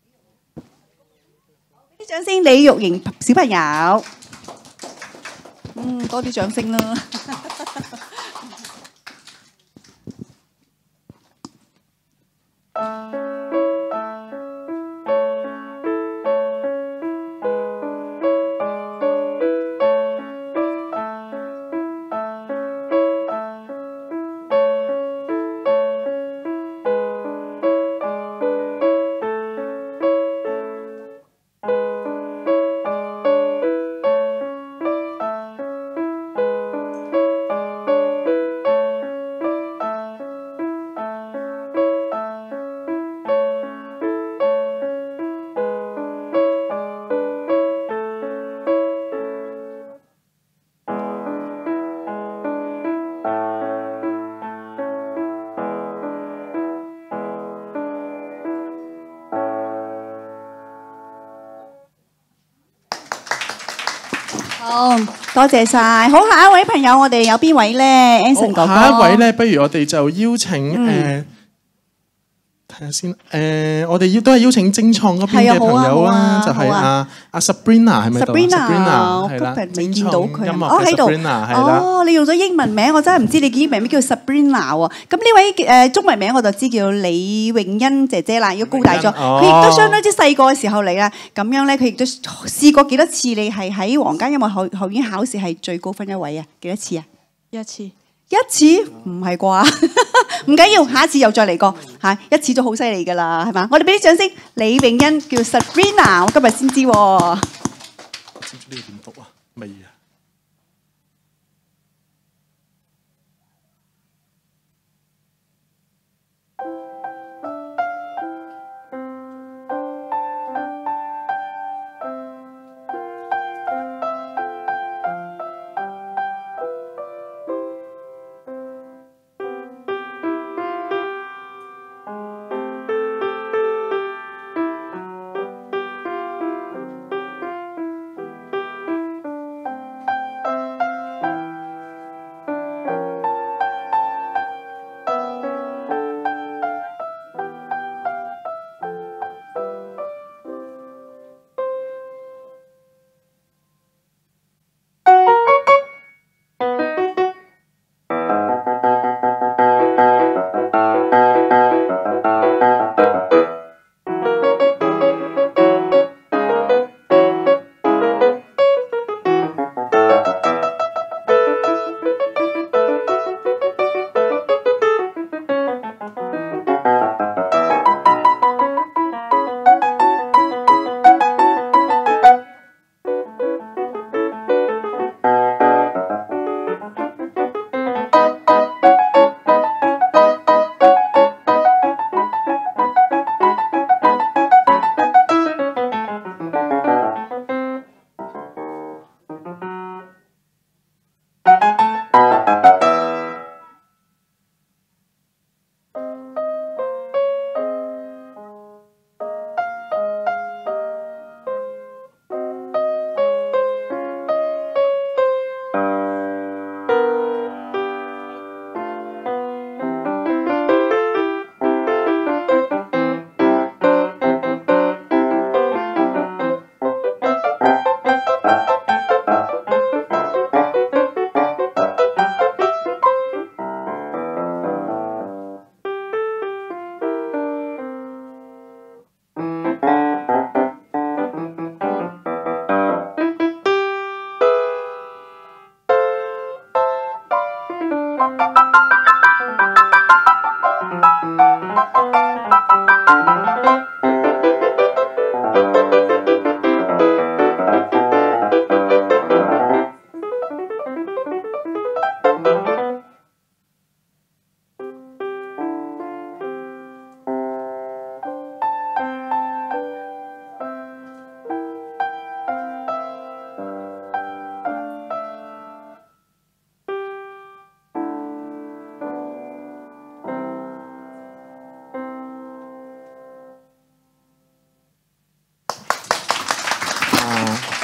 A: 啲掌聲，李玉瑩小朋友，嗯，多啲掌聲啦。好，多謝晒。好，下一位朋友，我哋有邊位咧 ？Anson 哥哥。
B: 下一位咧，不如我哋就邀請誒，睇下先。誒，我哋要都係邀請精創嗰邊嘅朋友啦，就係阿阿 Sabrina 係咪
A: ？Sabrina，
B: 係啦，
A: 未見到佢。
B: 哦，喺度。
A: 哦，你用咗英文名，我真係唔知你嘅英文名叫 Sabrina 喎。咁呢位誒中文名我就知叫李詠欣姐姐啦，要高大咗。佢亦都相當之細個嘅時候嚟啦。咁樣咧，佢亦都試過幾多次？你係喺皇家音樂學學院考試係最高分一位啊？幾多次啊？
C: 一次。
A: 一次唔係啩？唔緊要，下一次又再嚟過嚇，一次都好犀利㗎啦，係嘛？我哋俾啲掌聲，李詠欣叫 Sabrina， 我今日先知喎。
B: 知唔知呢個點讀啊？未啊？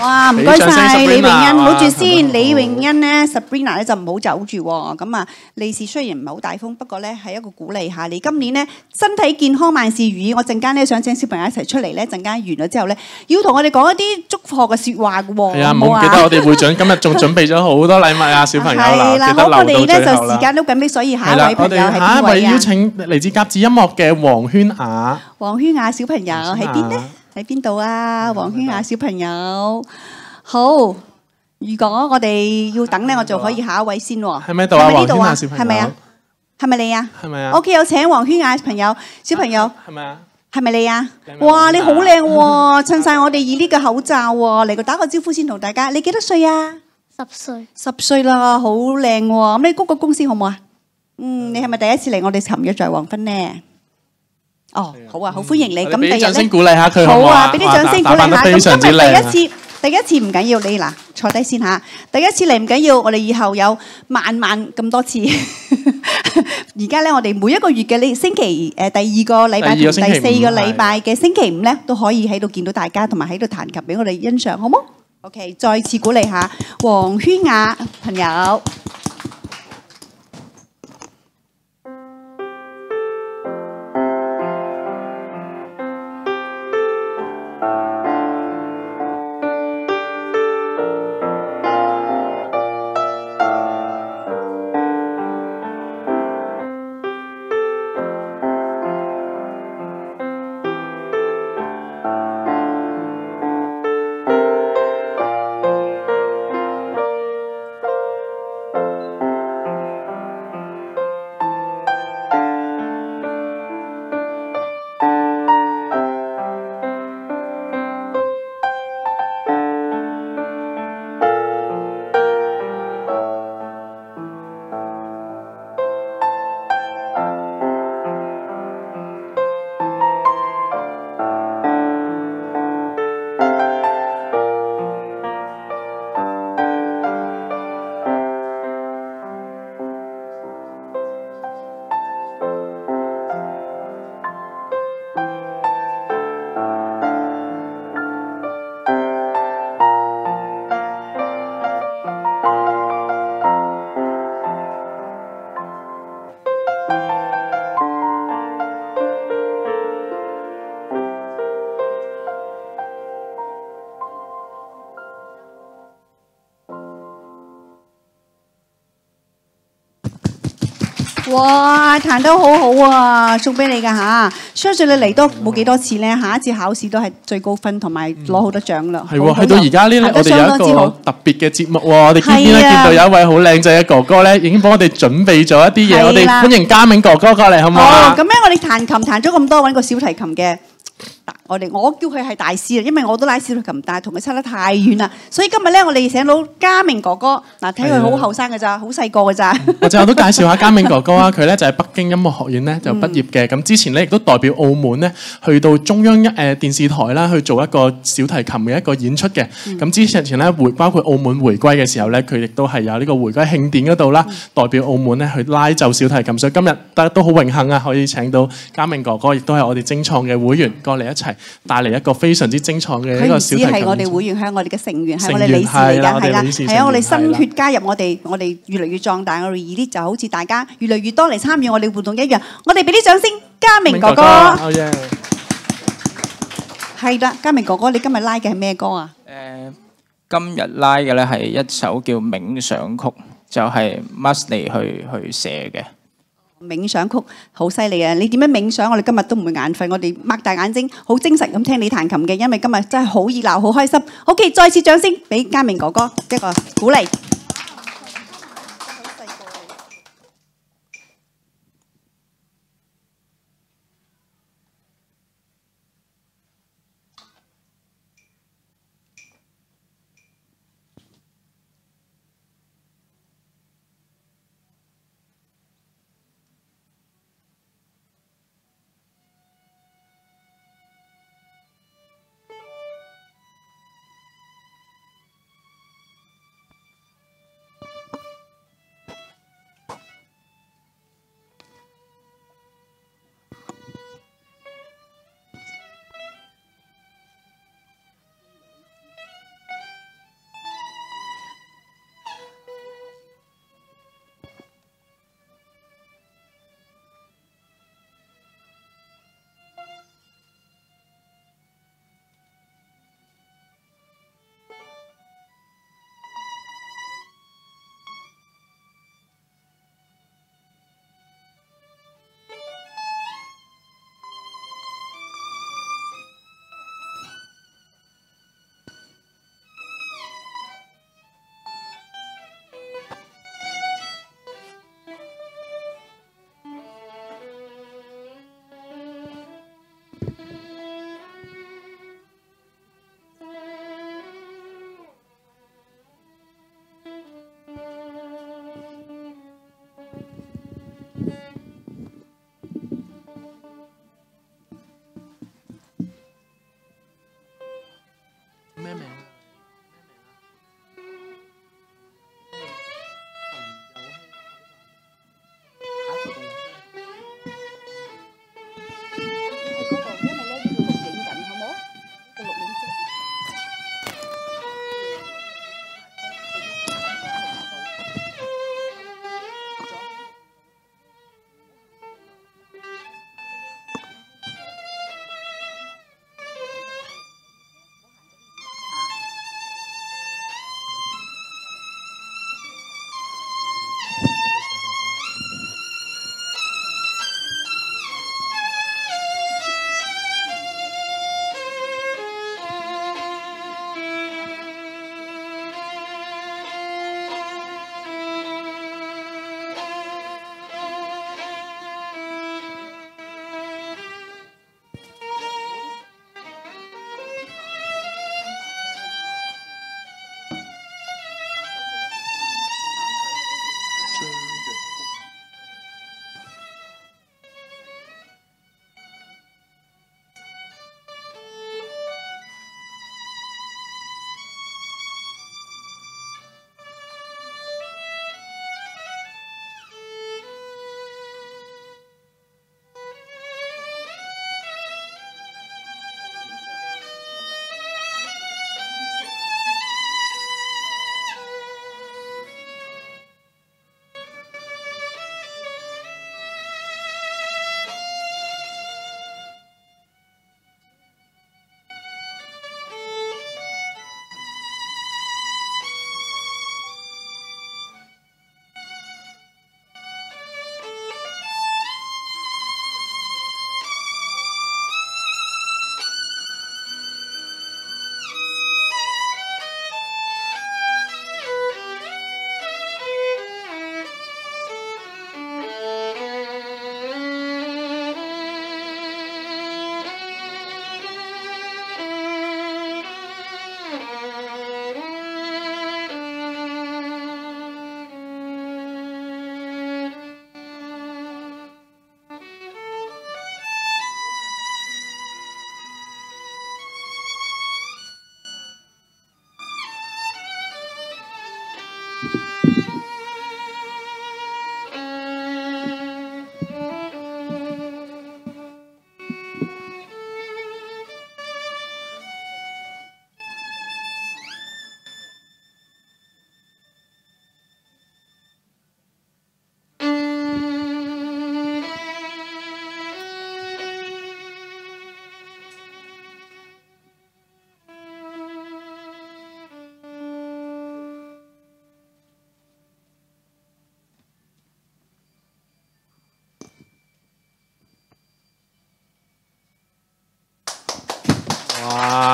A: 哇，唔該晒李永欣，好住
B: 哇
A: 先。李永欣咧 ，Sabrina 咧就唔好走住喎。咁啊，利是雖然唔係好大風，不過咧係一個鼓勵下你。今年咧身體健康，萬事如意。我陣間咧想請小朋友一齊出嚟咧，陣間完咗之後咧，要同我哋講一啲祝賀嘅説話嘅喎。
B: 係啊，
A: 好冇啊
B: 唔好記得我哋會長今日仲準備咗好多禮物啊，小朋友
A: 係
B: 嗱，
A: 啦，好，
B: 記得
A: 我哋
B: 留到
A: 咧就
B: 最後啦。
A: 時間都緊迫，所以下
B: 係啦，我
A: 一位朋友係
B: 哋下一
A: 邊位啊？
B: 位邀請嚟自甲子音樂嘅黃軒雅。
A: 黃軒雅小朋友
B: 黃軒雅
A: 喺邊呢？喺邊度啊？黃軒雅小朋友，好。如果我哋要等咧，我就可以下一位先喎。
B: 係咪喺度啊？黃軒
A: 係咪呢度啊？
B: 雅小朋友
A: 係咪啊？係咪你啊？
B: 係咪啊
A: ？OK，有請黃軒雅朋友小朋友，
B: 係咪啊？
A: 係咪你啊？
B: 靚唔靚
A: 哇，你好靚喎！襯晒我哋以呢個口罩喎，嚟個打個招呼先同大家。你幾多歲啊？
H: 十歲，
A: 十歲啦，好靚喎！咁你嗰個公司好唔好啊？嗯，你係咪第一次嚟我哋尋日在黃昏呢？哦，好啊，好歡迎你。咁第日
B: 俾啲掌聲
A: 咧，
B: 鼓勵下佢好唔好
A: 好啊，
B: 啊？
A: 俾啲掌聲鼓
B: 打扮得
A: 勵下。
B: 非常之
A: 咁今日第
B: 靚啊！
A: 一次，第一次唔緊要，你嗱坐低先嚇。第一次嚟唔緊要，我哋以後有萬萬咁多次。而家咧，我哋每一個月嘅呢星期誒第二個禮拜同
B: 第二個星期五
A: 第四個禮拜嘅星期五咧，都可以喺度見到大家，同埋喺度彈琴俾我哋欣賞，好冇？OK，再次鼓勵下黃軒雅朋友。哇，彈得好好啊，送俾你㗎嚇！相信你嚟多冇幾多次咧，下一次考試都係最高分同埋攞好多獎啦。
B: 係喎，去到而家呢，
A: 彈得
B: 我哋有
A: 相當之好
B: 一個特別嘅節目喎。我哋見邊咧
A: 係啊
B: 見到有一位好靚仔嘅哥哥咧，已經幫我哋準備咗一啲嘢。我哋
A: 係啦
B: 歡迎嘉銘哥哥過嚟，好唔好
A: 好，
B: 啊？
A: 咁咧我哋彈琴彈咗咁多，揾個小提琴嘅。我哋我叫佢係大師啊，因為我都拉小提琴，但係同佢差得太遠啦。所以今日咧，我哋請到嘉銘哥哥，嗱睇佢好後生㗎咋，好細個㗎咋。
B: 或者我都介紹下嘉銘哥哥啊，佢咧就係北京音樂學院咧就畢業嘅。咁之前咧亦都代表澳門咧去到中央一誒電視台啦去做一個小提琴嘅一個演出嘅。咁之前前咧回包括澳門回歸嘅時候咧，佢亦都係有呢個回歸慶典嗰度啦，代表澳門咧去拉奏小提琴。所以今日得都好榮幸啊，可以請到嘉銘哥哥，亦都係我哋精創嘅會員過嚟一齊帶嚟一個非常之精創嘅一
A: 佢唔止
B: 個小提琴。
A: 係我哋會員，係我哋嘅成員，係我哋
B: 成員
A: 理事嚟
B: 係啦
A: 㗎，係啦，
B: 我哋理事
A: 係啊，我哋
B: 成員
A: 新血加入我哋，我哋越嚟越壯大，我哋而呢就好似大家越嚟越多嚟參與我哋活動一樣。我哋俾啲掌聲，嘉銘哥哥。
B: 好嘢！
A: 係啦，嘉銘哥哥，你今日拉嘅係咩歌啊？
I: 誒，今日拉嘅咧係一首叫冥想曲，就係 Musney 去去寫嘅。
A: 冥想曲好犀利啊！你點樣冥想？我哋今日都唔會眼瞓，我哋擘大眼睛，好精神咁聽你彈琴嘅，因為今日真係好熱鬧，好開心。OK，再次掌聲俾嘉銘哥哥一個鼓勵。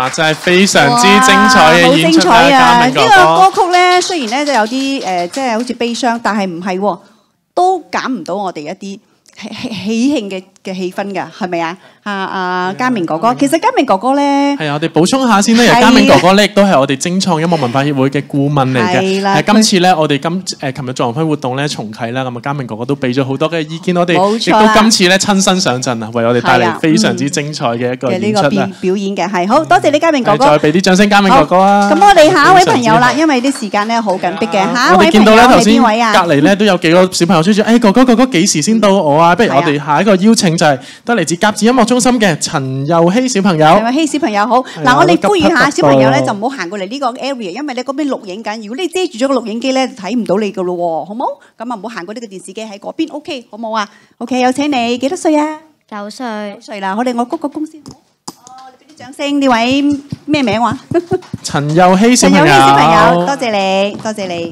B: 哇！真係非常之精彩嘅演出啦，嘉明哥哥。
A: 呢個歌曲咧，雖然咧就有啲誒，即係好似悲傷，但係唔係喎，都減唔到我哋一啲喜喜慶嘅嘅氣氛㗎，係咪啊？啊啊，嘉明哥哥，其實嘉明哥哥咧，
B: 係啊，我哋補充下先啦。嘉明哥哥咧，亦都係我哋精創音樂文化協會嘅顧問嚟嘅。
A: 係啦。
B: 係今次咧，我哋今誒琴日作文輝活動咧重啟啦，咁啊，嘉明哥哥都俾咗好多嘅意見，我哋亦都今次咧親身上陣啊，為我哋帶嚟非常之精彩嘅一個演出啦。
A: 表演嘅係好多謝你，嘉明哥哥。
B: 再俾啲掌聲，嘉明哥哥啊！
A: 咁我哋下一位朋友啦，因為啲時間咧好緊迫嘅，下一位朋友係邊位啊？
B: 隔離咧都有幾個小朋友追住，誒哥哥哥哥幾時先到我啊？不如我哋下一個邀請就係得嚟自甲子音樂中心嘅陳佑希小朋友。
A: 陳佑希小朋友好，嗱我哋呼籲下小朋友咧就唔好行過嚟呢個 area，因為咧嗰邊錄影緊。如果你遮住咗個錄影機咧，睇唔到你噶咯喎，好冇？咁啊唔好行過呢個電視機喺嗰邊 ，OK 好冇啊 ？OK 有請你，幾多歲啊？
H: 九歲。
A: 九歲啦，我哋我鞠個躬先。哦，你俾啲掌聲，呢位咩名話？
B: 陳佑希小朋友。
A: 陳佑希小朋友，多謝你，多謝你。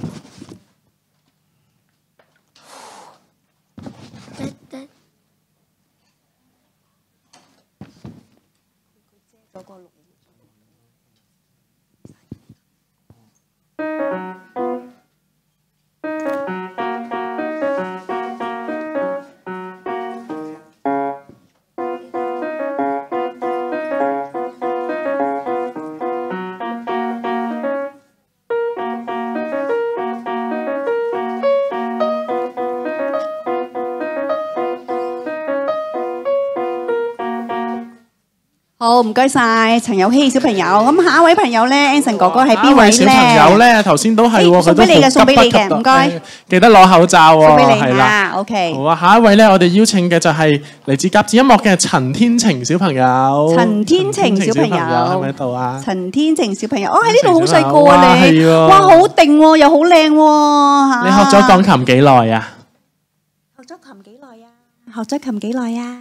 A: 好，唔該晒陳佑希小朋友。咁下一位朋友咧 ，Anson 哥哥係邊位咧？
B: 小朋友咧，頭先都係喎，
A: 送俾你嘅，送俾你嘅，唔該。
B: 記得攞口罩喎，
A: 送俾你
B: 係啦。
A: OK。
B: 好啊，下一位咧，我哋邀請嘅就係嚟自甲子音樂嘅陳天晴小朋友。
A: 陳天晴小朋友
B: 喺咪喺度啊？
A: 陳天晴小朋友，哦喺呢度好細個啊你，哇好定喎，又好靚喎。
B: 你學咗鋼琴幾耐啊？
A: 學咗琴幾耐啊？學咗琴幾耐啊？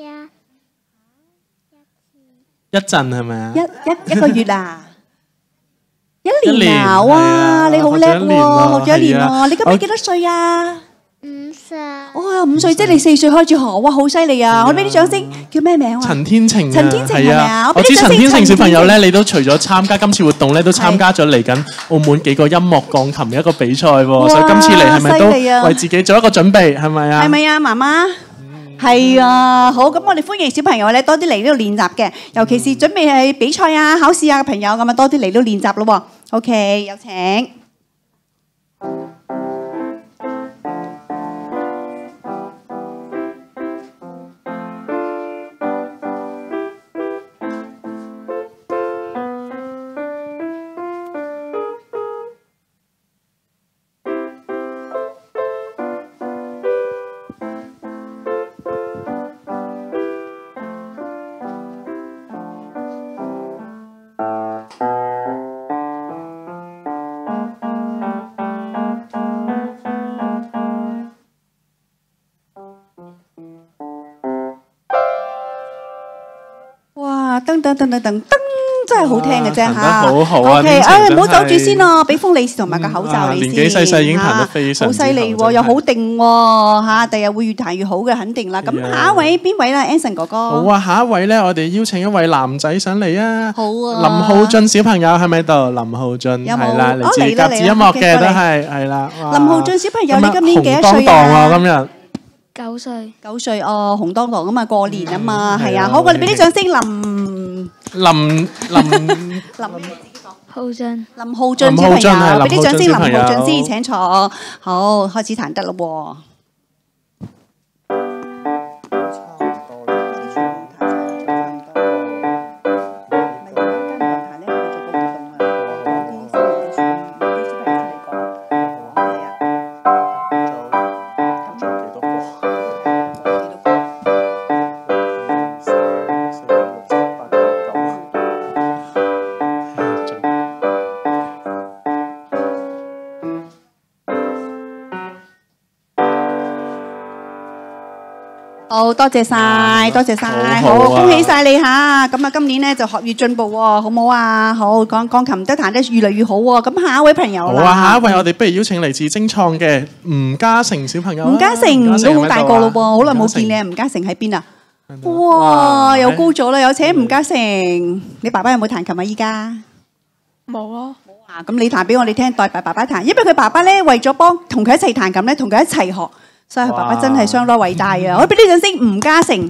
B: 一陣係咪啊？
A: 一一一個月啊，一年啊！哇，你好叻喎，學咗一年喎。你今年幾多歲啊？
H: 五歲。
A: 哦，五歲即係你四歲開始學，哇，好犀利啊！我俾啲掌聲，叫咩名啊？
B: 陳天晴啊，
A: 陳天晴係咪啊？
B: 我知陳天晴小朋友咧，你都除咗參加今次活動咧，都參加咗嚟緊澳門幾個音樂鋼琴嘅一個比賽喎。所以今次嚟係咪都為自己做一個準備？係咪啊？
A: 係咪啊，媽媽？係啊，好，咁我哋歡迎小朋友咧多啲嚟呢度練習嘅，尤其是準備係比賽啊、考試啊嘅朋友，咁啊多啲嚟呢度練習咯喎。OK，有請。噔噔噔噔噔噔，真係好聽嘅啫嚇。
B: 好好啊
A: ，OK，唉，唔好走住先咯，俾封利是同埋個口罩你先。
B: 年紀細細已經彈得非常
A: 好犀利喎，又好定喎嚇，第日會越彈越好嘅，肯定啦。咁下一位邊位啦 ，Anson 哥哥。
B: 好啊，下一位咧，我哋邀請一位男仔上嚟啊。
A: 好啊。
B: 林浩俊小朋友喺咪度？林浩俊係啦，嚟自甲子音樂嘅都係係啦。
A: 林浩俊小朋友，你今年幾多歲
B: 啊？
A: 啊？
B: 今日。
H: 九歲，
A: 九歲哦，紅當當咁啊，過年啊嘛，係啊，好，我哋俾啲掌聲，林
B: 林林
A: 林
H: 浩俊，
A: 林浩俊小朋友，俾啲掌聲，林浩俊先請坐，好，開始彈得咯喎。好多謝晒，多謝晒，好恭喜晒你嚇！咁啊，今年咧就學業進步喎，好唔好啊？好，鋼鋼琴都彈得越嚟越好喎。咁下一位朋友啦，
B: 好啊，下一位我哋不如邀請嚟自精創嘅吳嘉誠小朋友。
A: 吳嘉誠都好大個咯喎，好耐冇見你啊！吳嘉誠喺邊啊？ 哇，又高咗啦！有請吳嘉誠，你爸爸有冇彈琴啊？依家
J: 冇咯。
A: 啊，咁你彈俾我哋聽，代爸爸彈，因為佢爸爸咧為咗幫同佢一齊彈琴咧，同佢一齊學，所以佢爸爸真係相當偉大啊！我俾啲掌聲，吳嘉誠。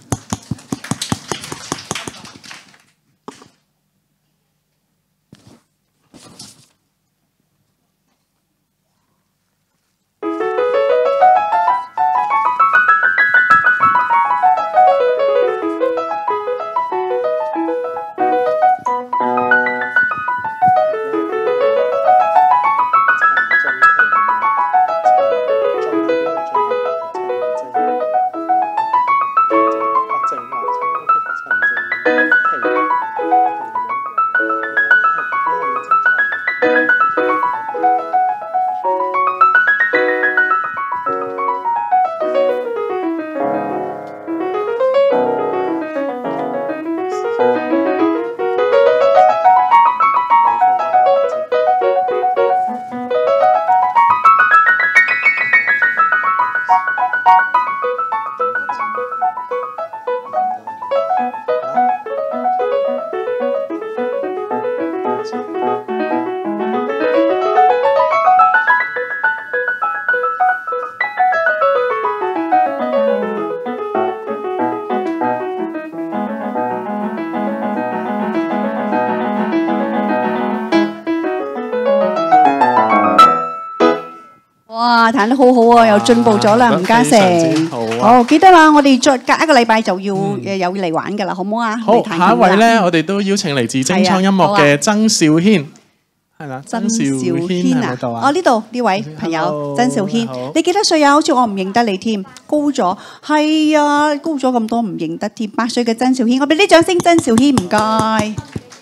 A: 哇，彈得好好啊，又進步咗啦，吳嘉誠。好，記得啦，我哋再隔一個禮拜就要誒有嚟玩㗎啦，好唔好啊？
B: 好，下一位咧，我哋都邀請嚟自精創音樂嘅曾兆軒，係啦，曾兆軒喺咪度啊？
A: 哦，呢度呢位朋友曾兆軒，你幾多歲啊？好似我唔認得你添，高咗，係啊，高咗咁多唔認得添。八歲嘅曾兆軒，我俾啲掌聲，曾兆軒唔該。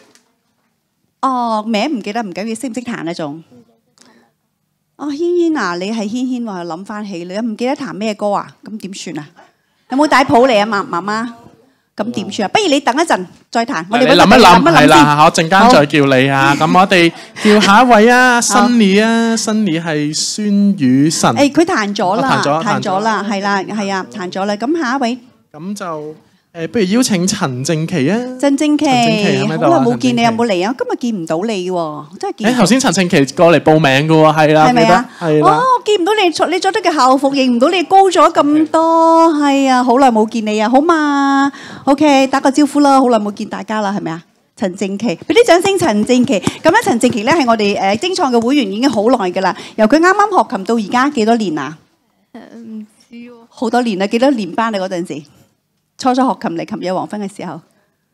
A: 哦，名唔記得，唔緊要，識唔識彈啊？仲？哦，軒軒啊，你係軒軒喎，諗翻起你唔記得彈咩歌啊？咁點算啊？有冇帶譜嚟啊？媽媽媽，咁點算啊？不如你等一陣再彈，我哋
B: 諗一諗，係啦，我陣間再叫你啊。咁我哋叫下一位啊，Sunny 啊，Sunny 係孫宇晨。
A: 誒，佢彈咗啦，
B: 彈咗，
A: 彈咗啦，係啦，係啊，彈咗啦。咁下一位，
B: 咁就。誒，不如邀請陳正琪啊！
A: 陳正琪，好耐冇見你，有冇嚟啊？今日見唔到你喎，真係見。
B: 誒，頭先陳正琪過嚟報名嘅喎，係啦，
A: 係咪啊？
B: 係啦。
A: 哦，見唔到你，你着得嘅校服，認唔到你高咗咁多，係啊，好耐冇見你啊，好嘛 ？OK， 打個招呼啦，好耐冇見大家啦，係咪啊？陳正琪，俾啲掌聲，陳正琪。咁咧，陳正琪咧係我哋誒精創嘅會員已經好耐㗎啦，由佢啱啱學琴到而家幾多年啊？
H: 誒唔知喎。
A: 好多年啦，幾多年班啊？嗰陣時？初初學琴嚟，琴夜黃昏嘅時候，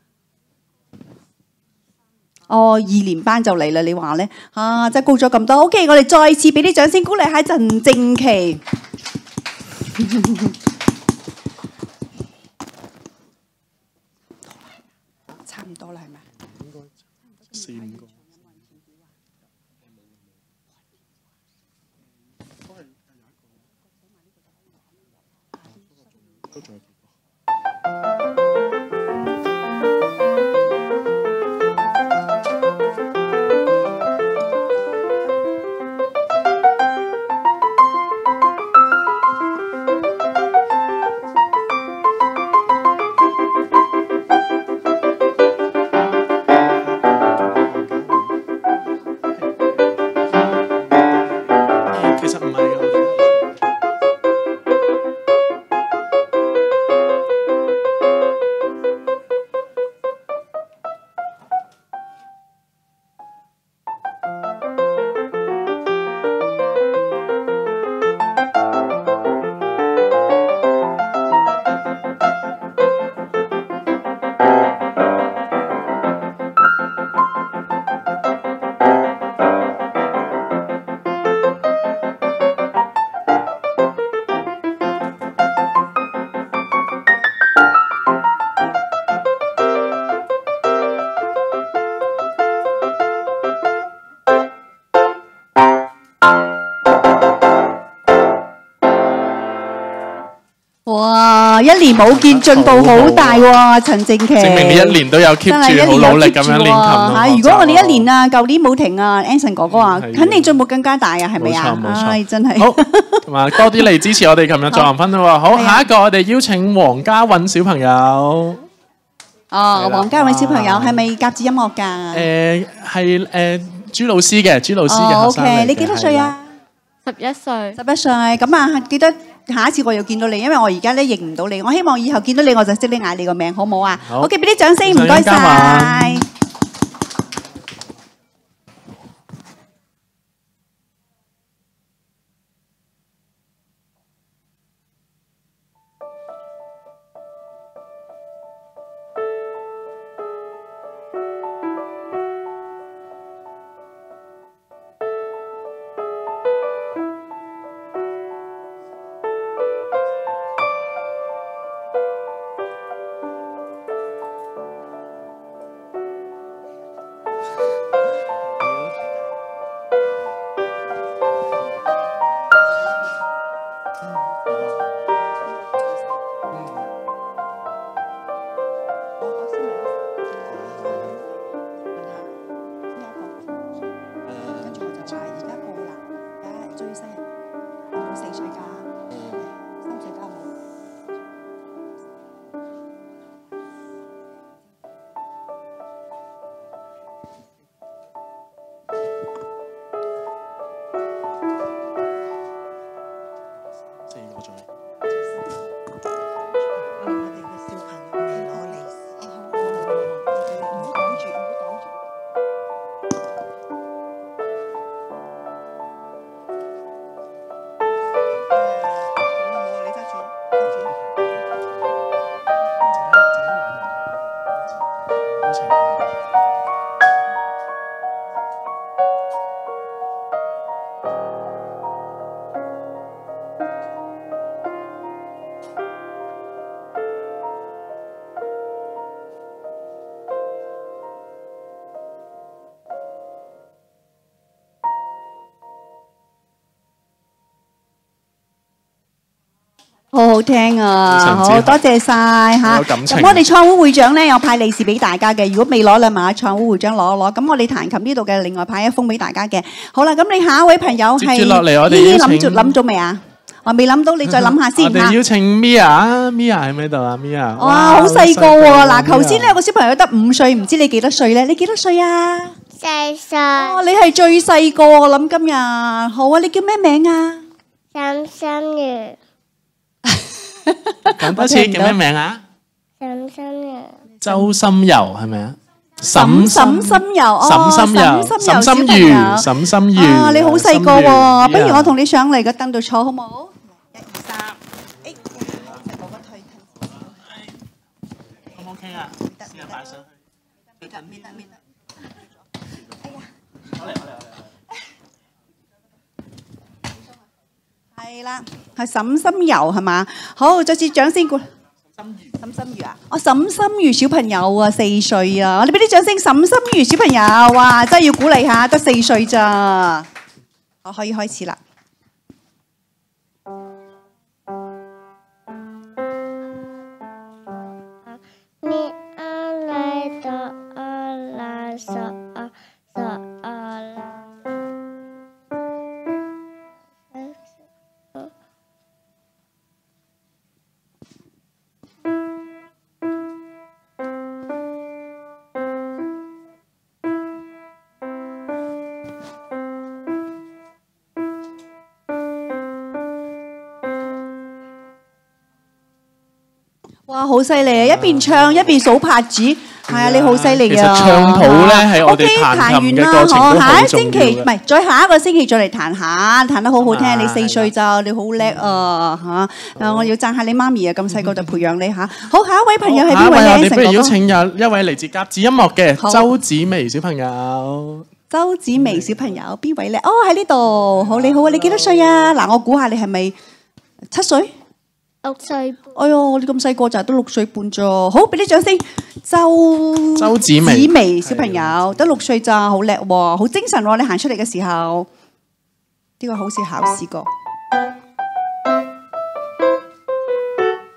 A: 哦，二年班就嚟啦！你話咧啊，真係高咗咁多。OK， 我哋再次俾啲掌聲鼓勵下陳正琪。差唔多啦，係咪？應該四五個。都仲有。其實唔係嘅。 哇！一年冇見，進步好大喎，陳正奇。
B: 證明你一年都有 keep 住好努力咁樣練琴
A: 嚇！如果我哋一年啊，舊年冇停啊 ，Anson 哥哥啊，肯定進步更加大啊，係咪啊？
B: 冇錯冇錯
A: 唉，真係。
B: 好，同埋多啲嚟支持我哋琴日作行分啦喎。好，下一個我哋邀請黃家韻小朋友。
A: 哦，黃家韻小朋友係咪夾子音樂㗎？
B: 誒係誒朱老師嘅，朱老師嘅學生嚟嘅。
A: O K，你幾多歲啊？
H: 十一歲。
A: 十一歲，咁啊，記得下一次我又見到你，因為我而家咧認唔到你。我希望以後見到你我就識你嗌你個名，好唔好啊？好嘅，俾啲掌聲，唔該晒。好好聽啊！好多謝晒嚇。咁我哋創會會長咧有派利是俾大家嘅，如果未攞啦，問下創會會長攞一攞。咁我哋彈琴呢度嘅另外派一封俾大家嘅。好啦，咁你下一位朋友係
B: 接住落嚟，我哋
A: 依依
B: 邀請
A: 諗住諗到未啊？我未諗到，你再諗下先
B: 我哋邀請 Mia，Mia 喺咪度啊？Mia，
A: 哇，好細個喎！嗱，頭先咧有個小朋友得五歲，唔知你幾多歲咧？你幾多歲啊？
J: 四歲。
A: 哦，你係最細個，我諗今日好啊！你叫咩名啊？
J: 沈心如。
B: 講多次叫咩名啊？
J: 沈心如。
B: 周心柔係咪啊？
A: 沈沈心柔，哦，
B: 沈心柔，沈心如，沈心如。
A: 啊，你好細個喎，不如我同你上嚟個凳度坐好冇？一二三，誒，我個腿騰少少。
B: O 唔 OK 啊？
A: 得
B: 試下擺上去。
A: 得得得得。哎呀，
B: 好嚟好嚟好嚟。
A: 係啦，係沈心柔係嘛？好，再次掌聲鼓。沈心如啊，哦，沈心如小朋友啊，四歲啊，我哋俾啲掌聲，沈心如小朋友，哇，真係要鼓勵下，得四歲咋，我可以開始啦。
J: 咪阿來哆阿來嗦啊嗦啊來。
A: 哇，好犀利啊！一邊唱一邊數拍子，係啊，你好犀利啊！
B: 其實唱譜咧係我哋彈琴嘅過程都好重要嘅。下一星期唔係，再下一個星期再嚟彈下，彈得好好聽。你四歲咋，你好叻啊嚇！誒，我要讚下你媽咪啊，咁細個就培養你嚇。好，下一位朋友係邊位咧？ 我哋不如邀請有一位嚟自甲子音樂嘅周子薇小朋友。
A: 周子薇小朋友邊位咧？哦，喺呢度。好，你好啊！你幾多歲啊？嗱，我估下你係咪七歲？
J: 六歲半。
A: 哎呦，你咁細個就係得六歲半咋？好，俾啲掌聲。周
B: 周子薇
A: 子薇小朋友得六歲咋，好叻喎，好精神喎！你行出嚟嘅時候，呢個好似考試過。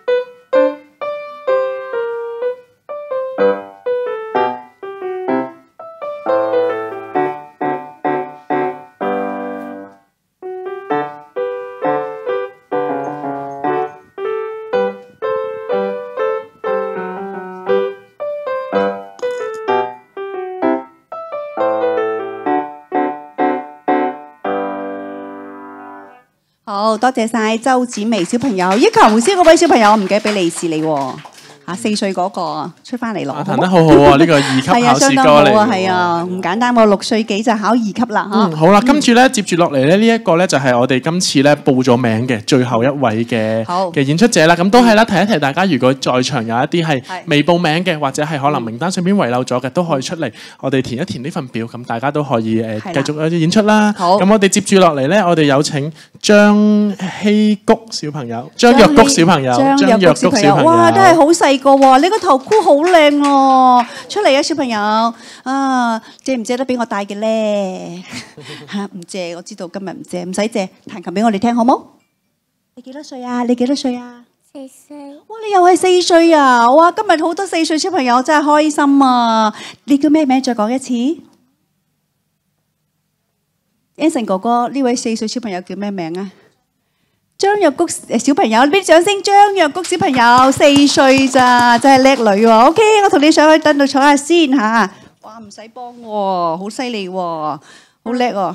A: 好多謝晒周子薇小朋友，依球先嗰位小朋友，我唔記得俾利是你喎。嚇四歲嗰個出翻嚟攞，
B: 彈得好好喎！呢個二級考試歌嚟
A: 喎，係啊，唔簡單喎，六歲幾就考二級啦嚇。
B: 嗯，好啦，跟住咧接住落嚟咧，呢一個咧就係我哋今次咧報咗名嘅最後一位嘅嘅演出者啦。咁都係啦，提一提大家，如果在場有一啲係未報名嘅，或者係可能名單上邊遺漏咗嘅，都可以出嚟，我哋填一填呢份表，咁大家都可以誒繼續演出啦。好，咁我哋接住落嚟咧，我哋有請張希谷小朋友，張若谷小朋友，張若谷小朋友，
A: 哇，都係好細個喎！你個頭箍好靚喎，出嚟啊小朋友啊，借唔借得俾我戴嘅咧？嚇唔借，我知道今日唔借，唔使借，彈琴俾我哋聽好冇？你幾多歲啊？你幾多歲啊？
J: 四歲。
A: 哇！你又係四歲啊！哇！今日好多四歲小朋友真係開心啊！你叫咩名？再講一次。Anson 哥哥，呢位四歲小朋友叫咩名啊？張若谷小朋友，俾啲掌聲！張若谷小朋友四歲咋，真係叻女喎。OK， 我同你上去凳度坐下先嚇。哇，唔使幫喎，好犀利喎，好叻喎。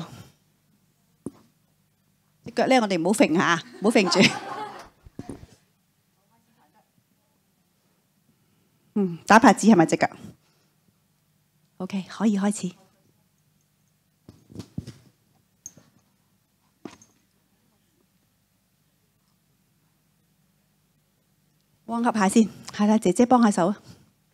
A: 隻腳咧，我哋唔好揈下，唔好揈住。嗯，打拍子係咪隻腳 ？OK， 可以開始。溫合下先，係啦，姐姐幫下手啊！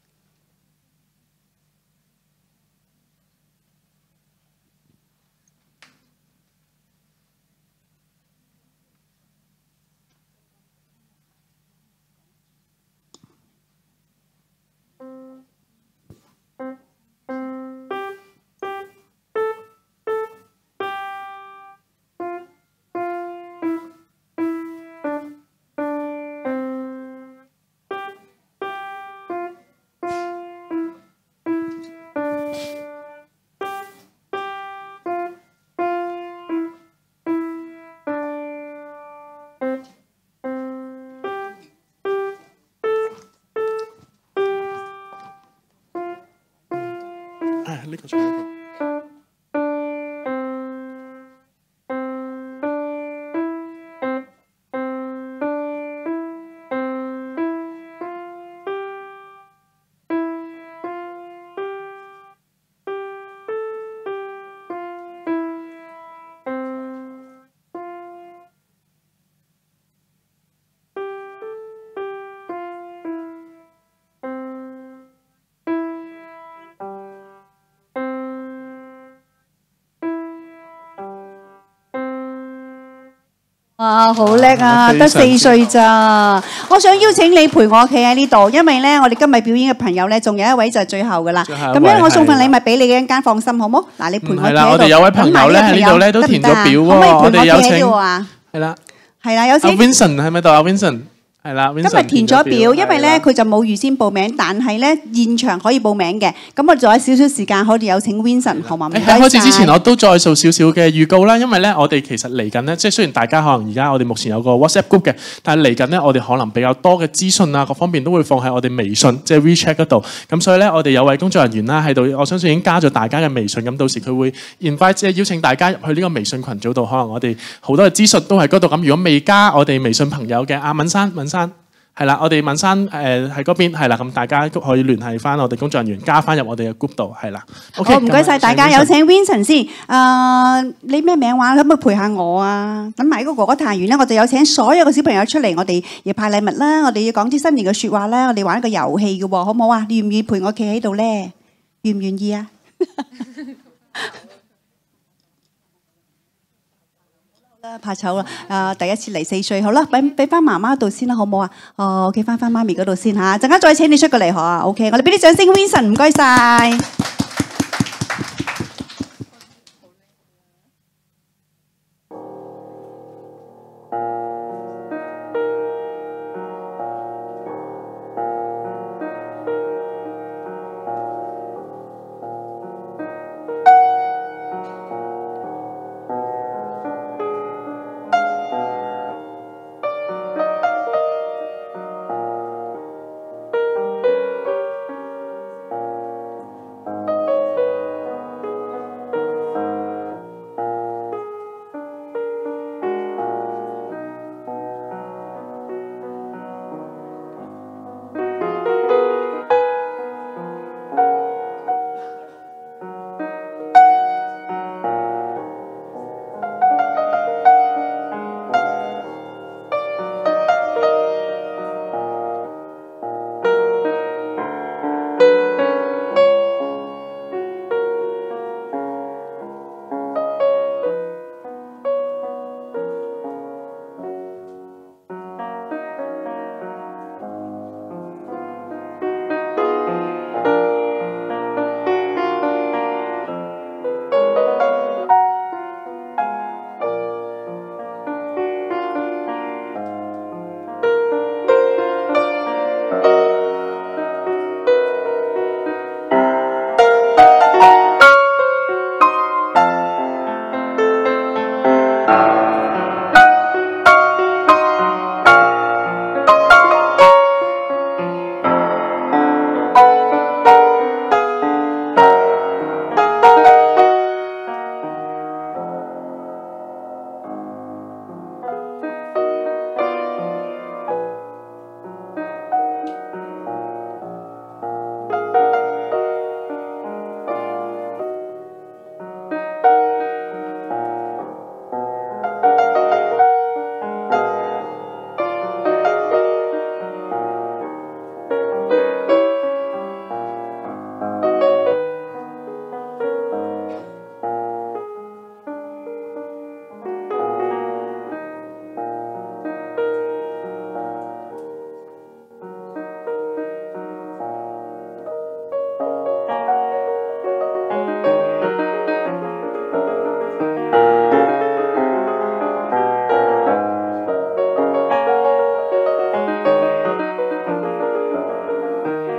B: 呢個錯呢個。
A: 哇，好叻啊！得四歲咋？我想邀請你陪我企喺呢度，因為咧，我哋今日表演嘅朋友咧，仲有一位就係最後噶啦。咁樣我送份禮物俾你嘅，一間放心，好冇？嗱，你陪我企喺度。
B: 係啦，我哋有位朋友咧喺呢度咧都填咗表喎，我哋有請。係啦，
A: 係啦，有請。
B: 阿 Vincent 喺咪度？阿 Vincent。係啦，
A: 今日填咗表，因為咧佢就冇預先報名，但係咧現場可以報名嘅。咁我仲有少少時間，可以有請 Vincent 好嘛？
B: 喺開始之前，我都再做少少嘅預告啦。因為咧，我哋其實嚟緊咧，即係雖然大家可能而家我哋目前有個 WhatsApp group 嘅，但係嚟緊咧，我哋可能比較多嘅資訊啊，各方面都會放喺我哋微信，即係 WeChat 嗰度。咁所以咧，我哋有位工作人員啦喺度，我相信已經加咗大家嘅微信。咁到時佢會 invite 即係邀請大家入去呢個微信群組度，可能我哋好多嘅資訊都喺嗰度。咁如果未加我哋微信朋友嘅，阿敏珊，敏珊。係啦，我哋敏珊誒喺嗰邊係啦，咁大家可以聯繫翻我哋工作人員，加翻入我哋嘅 group 度係啦。
A: 好，唔該晒大家，有請 Vincent 先。誒，你咩名話？可唔可以陪下我啊？等埋個哥哥彈完咧，我就有請所有嘅小朋友出嚟，我哋要派禮物啦，我哋要講啲新年嘅説話啦，我哋玩一個遊戲嘅喎，好唔好啊？你願唔願意陪我企喺度咧？願唔願意啊？怕醜啦！啊，第一次嚟四歲，好啦，俾俾翻媽媽度先啦，好唔好啊？哦，OK，翻翻媽咪嗰度先嚇，陣間再請你出過嚟嚇，OK，我哋俾啲掌聲 ，Vincent，唔該晒。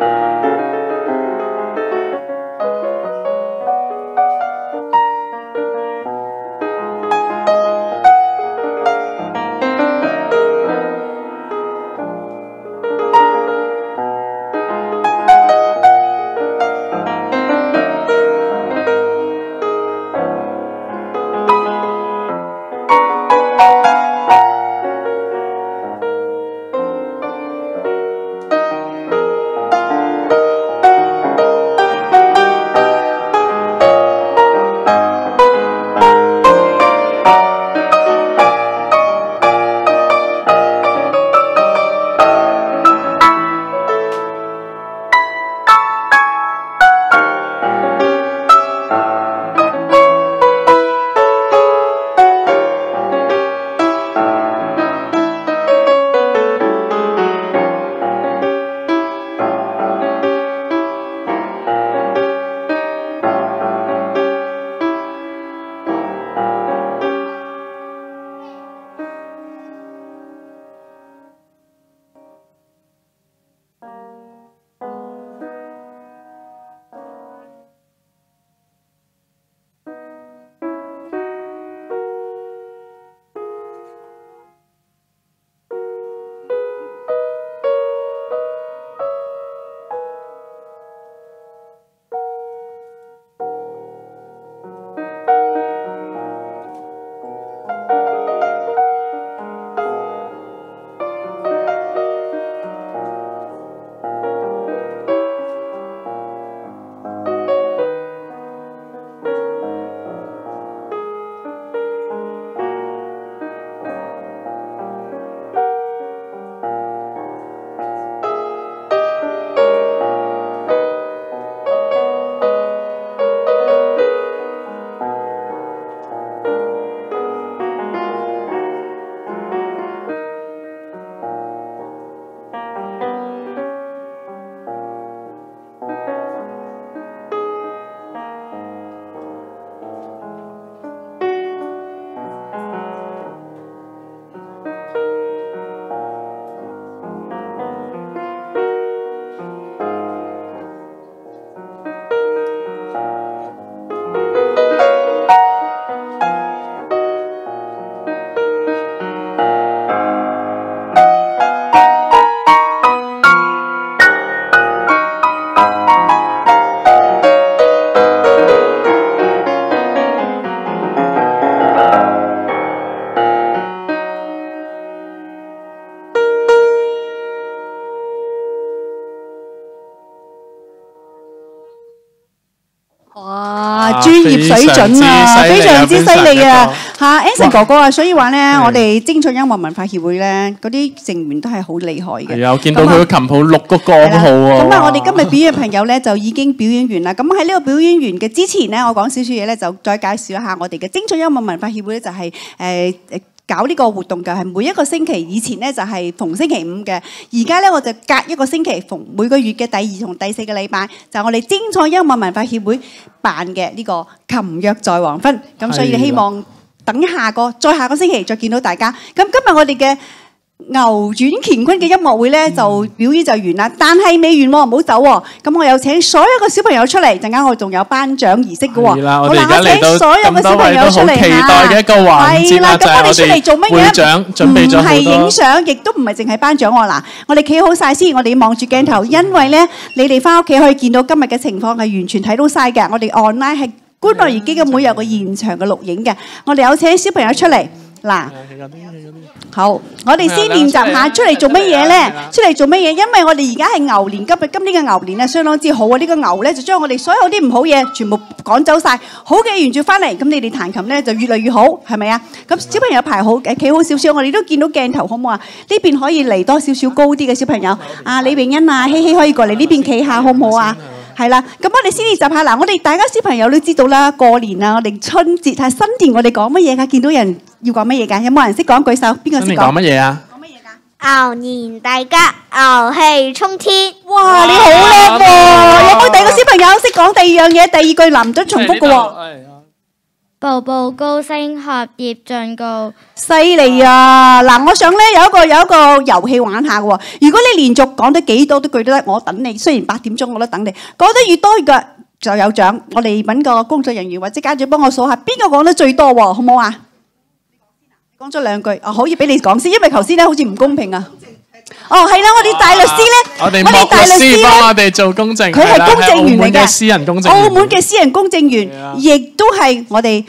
A: 哇！專業水準啊，非常之犀利啊！嚇 ，Anson 哥哥啊，所以話咧，我哋精進音樂文化協會咧，嗰啲成員都係好厲害嘅。
B: 係啊，我見到佢個琴譜六個鋼號喎。
A: 咁啊，我哋今日表演嘅朋友咧就已經表演完啦。咁喺呢個表演完嘅之前咧，我講少少嘢咧，就再介紹一下我哋嘅精進音樂文化協會咧，就係誒誒。搞呢個活動嘅係每一個星期，以前咧就係逢星期五嘅，而家咧我就隔一個星期，逢每個月嘅第二同第四個禮拜，就係我哋精彩音樂文化協會辦嘅呢個琴約在黃昏。咁所以希望等下個再下個星期再見到大家。咁今日我哋嘅牛轉乾坤嘅音樂會咧就表演就完啦，但係未完喎，唔好走喎。咁我有請所有嘅小朋友出嚟，陣間我仲有頒獎儀式嘅喎。
B: 係啦，我
A: 好啦，
B: 哋而家
A: 我請
B: 嚟到
A: 所有嘅小朋友出嚟
B: 咁多位都好期待嘅一個環節啦，就係我哋會長準備咗
A: 唔係
B: 好多
A: 影相，亦都唔係淨係頒獎喎。嗱，我哋企好晒先，我哋望住鏡頭，因為咧你哋翻屋企可以見到今日嘅情況係完全睇到晒嘅。我哋 online 係觀落耳機嘅每有個現場嘅錄影嘅。我哋有請小朋友出嚟。嗱，好，我哋先練習下出嚟做乜嘢咧？出嚟做乜嘢？因為我哋而家係牛年，今日今年嘅牛年咧相當之好啊！呢個牛咧就將我哋所有啲唔好嘢全部趕走晒，好嘅沿住翻嚟，咁你哋彈琴咧就越嚟越好，係咪啊？咁小朋友排好誒，企好少少，我哋都見到鏡頭，好唔好啊？呢邊可以嚟多少少高啲嘅小朋友，啊李永欣啊，希希可以過嚟呢邊企下，好唔好啊？係啦，咁我哋先練習下嗱，我哋大家小朋友都知道啦，過年啊，我哋春節係新年，我哋講乜嘢㗎？見到人要講乜嘢㗎？有冇人識講？舉手，邊個識講？
B: 新年講乜嘢啊？
J: 牛年大吉，牛氣沖天。
A: 哇！你好叻喎！有冇第二個小朋友識講第二樣嘢？第二句男仔重複嘅喎。
J: 步步高升，學業進步。
A: 犀利啊！嗱，我想咧有一個有一個遊戲玩下嘅喎。如果你連續講得幾多啲句都得，我等你。雖然八點鐘我都等你，講得越多嘅就有獎。我哋揾個工作人員或者家長幫我數下邊個講得最多喎，好唔好啊？講咗兩句，啊可以俾你講先，因為頭先咧好似唔公平啊。哦，係啦，我哋大律師咧，
B: 我哋莫律師幫我哋做公證，
A: 佢係公證員嚟嘅，
B: 私人公證員，
A: 澳門嘅私人公證員，亦都係我哋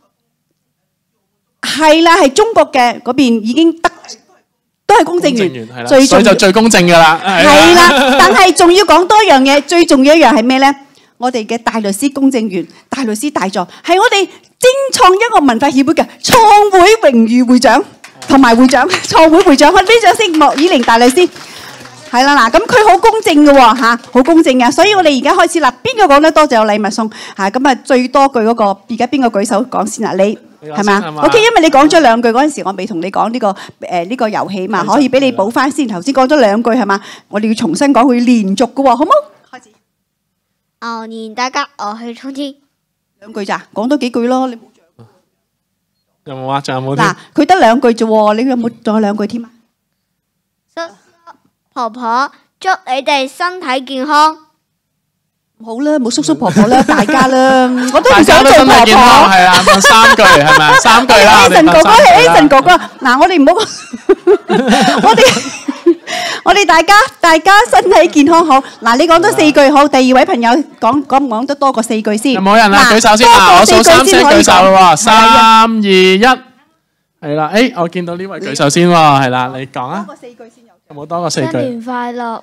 A: 係啦，係中國嘅嗰邊已經得都係公證員，最
B: 所以就最公正㗎啦。
A: 係啦，但係仲要講多樣嘢，最重要一樣係咩咧？我哋嘅大律師公證員、大律師大狀係我哋精創一個文化協會嘅創會榮譽會長。同埋會長，創會會長，我呢掌聲莫以玲大律師，係啦嗱，咁佢好公正嘅喎嚇，好公正嘅，所以我哋而家開始啦，邊個講得多就有禮物送嚇，咁啊最多句嗰個，而家邊個舉手講先啊？你係嘛 ？OK，因為你講咗兩句嗰陣時，我未同你講呢個誒呢個遊戲嘛，可以俾你補翻先。頭先講咗兩句係嘛？我哋要重新講，佢連續嘅喎，好冇？開始。
J: 牛年大吉，我去衝天。
A: 兩句咋？講多幾句咯，你。
B: 有冇啊？仲有冇？
A: 嗱，佢得兩句啫喎，你有冇仲有兩句添啊？
J: 叔叔婆婆，祝你哋身體健康。
A: 好啦，冇叔叔婆婆啦，大家啦，我都唔想做婆婆。
B: 係啊，問三句係咪？三句啦。
A: Ason 哥哥係 Ason 哥哥，嗱，我哋唔好，我哋我哋大家大家身體健康好。嗱，你講多四句好，第二位朋友講講唔講得多過四句先？
B: 有冇人啊？舉手先啊！我數三聲舉手啦喎，三二一，係啦。誒，我見到呢位舉手先喎，係啦，你講啊。多過四句先有。有冇多過四句？
H: 新年快樂。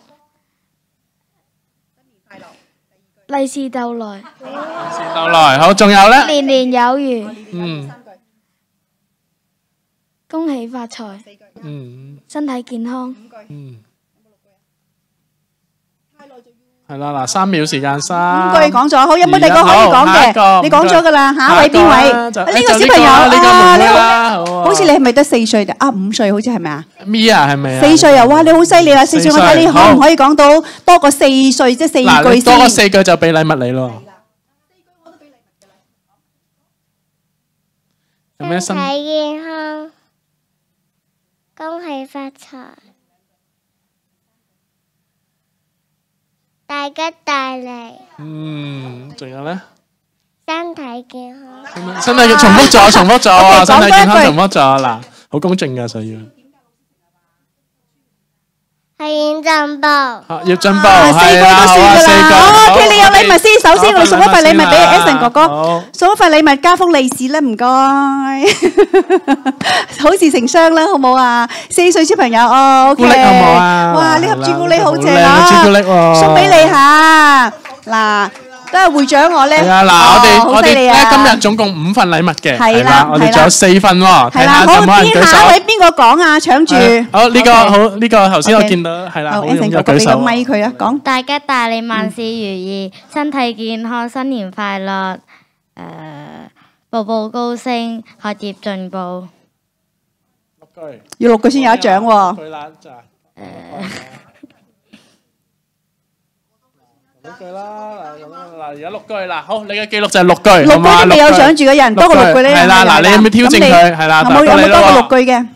H: 利是逗來，
B: 利是逗來，好，仲有咧？
H: 年年有餘，
B: 嗯，
H: 恭喜發財，
B: 嗯，
H: 身體健康，
B: 嗯，係啦，嗱，三秒時間，三，
A: 五句講咗，好，有冇第二個可以講嘅？你講咗噶啦，下一位邊位？呢個小朋友啊，你好，好似你係咪得四歲啊？五歲好似係咪啊
B: ？Mia 係咪啊？
A: 四歲啊！哇，你好犀利啊！四歲，我睇你可唔可以講到多過四歲，即係四句先。
B: 多過四句就俾禮物你咯。有咩新？
J: 身體健康，恭喜發財，大吉大利。
B: 嗯，仲有咧？
J: 身體健康。
B: 身體重複咗，重複咗啊！身體健康重複咗嗱，好公正㗎，所以。
J: 係要進步，
B: 要進步，係啊，好啊，四個。
A: OK，你有禮物先，首先我哋送一份禮物俾 Ason 哥哥，送一份禮物加封利是啦，唔該，好事成雙啦，好唔好啊？四歲小朋友哦 ，OK，
B: 好唔好啊？
A: 哇，呢盒朱古力好正啊，
B: 朱古力喎，
A: 送俾你嚇，嗱。都係會長我咧，
B: 係啊！嗱，我哋我哋咧今日總共五份禮物嘅，係啦，我哋仲有四份喎。
A: 係啦，好，邊下一位邊個講啊？搶住。
B: 好，呢個好，呢個頭先我見到係啦，好勇嘅舉手。
A: 咪佢啊，講。
J: 大吉大利，萬事如意，身體健康，新年快樂，誒，步步高升，學業進步。
B: 六句。
A: 要六句先有一獎喎。
B: 佢啦，就誒。六句啦，嗱嗱，而家六句啦，好，你嘅記錄就係六句，
A: 六句都未有獎住嘅人，多過六句咧，
B: 係啦，嗱，你有冇挑戰佢？係啦，
A: 有冇有冇多過六句嘅？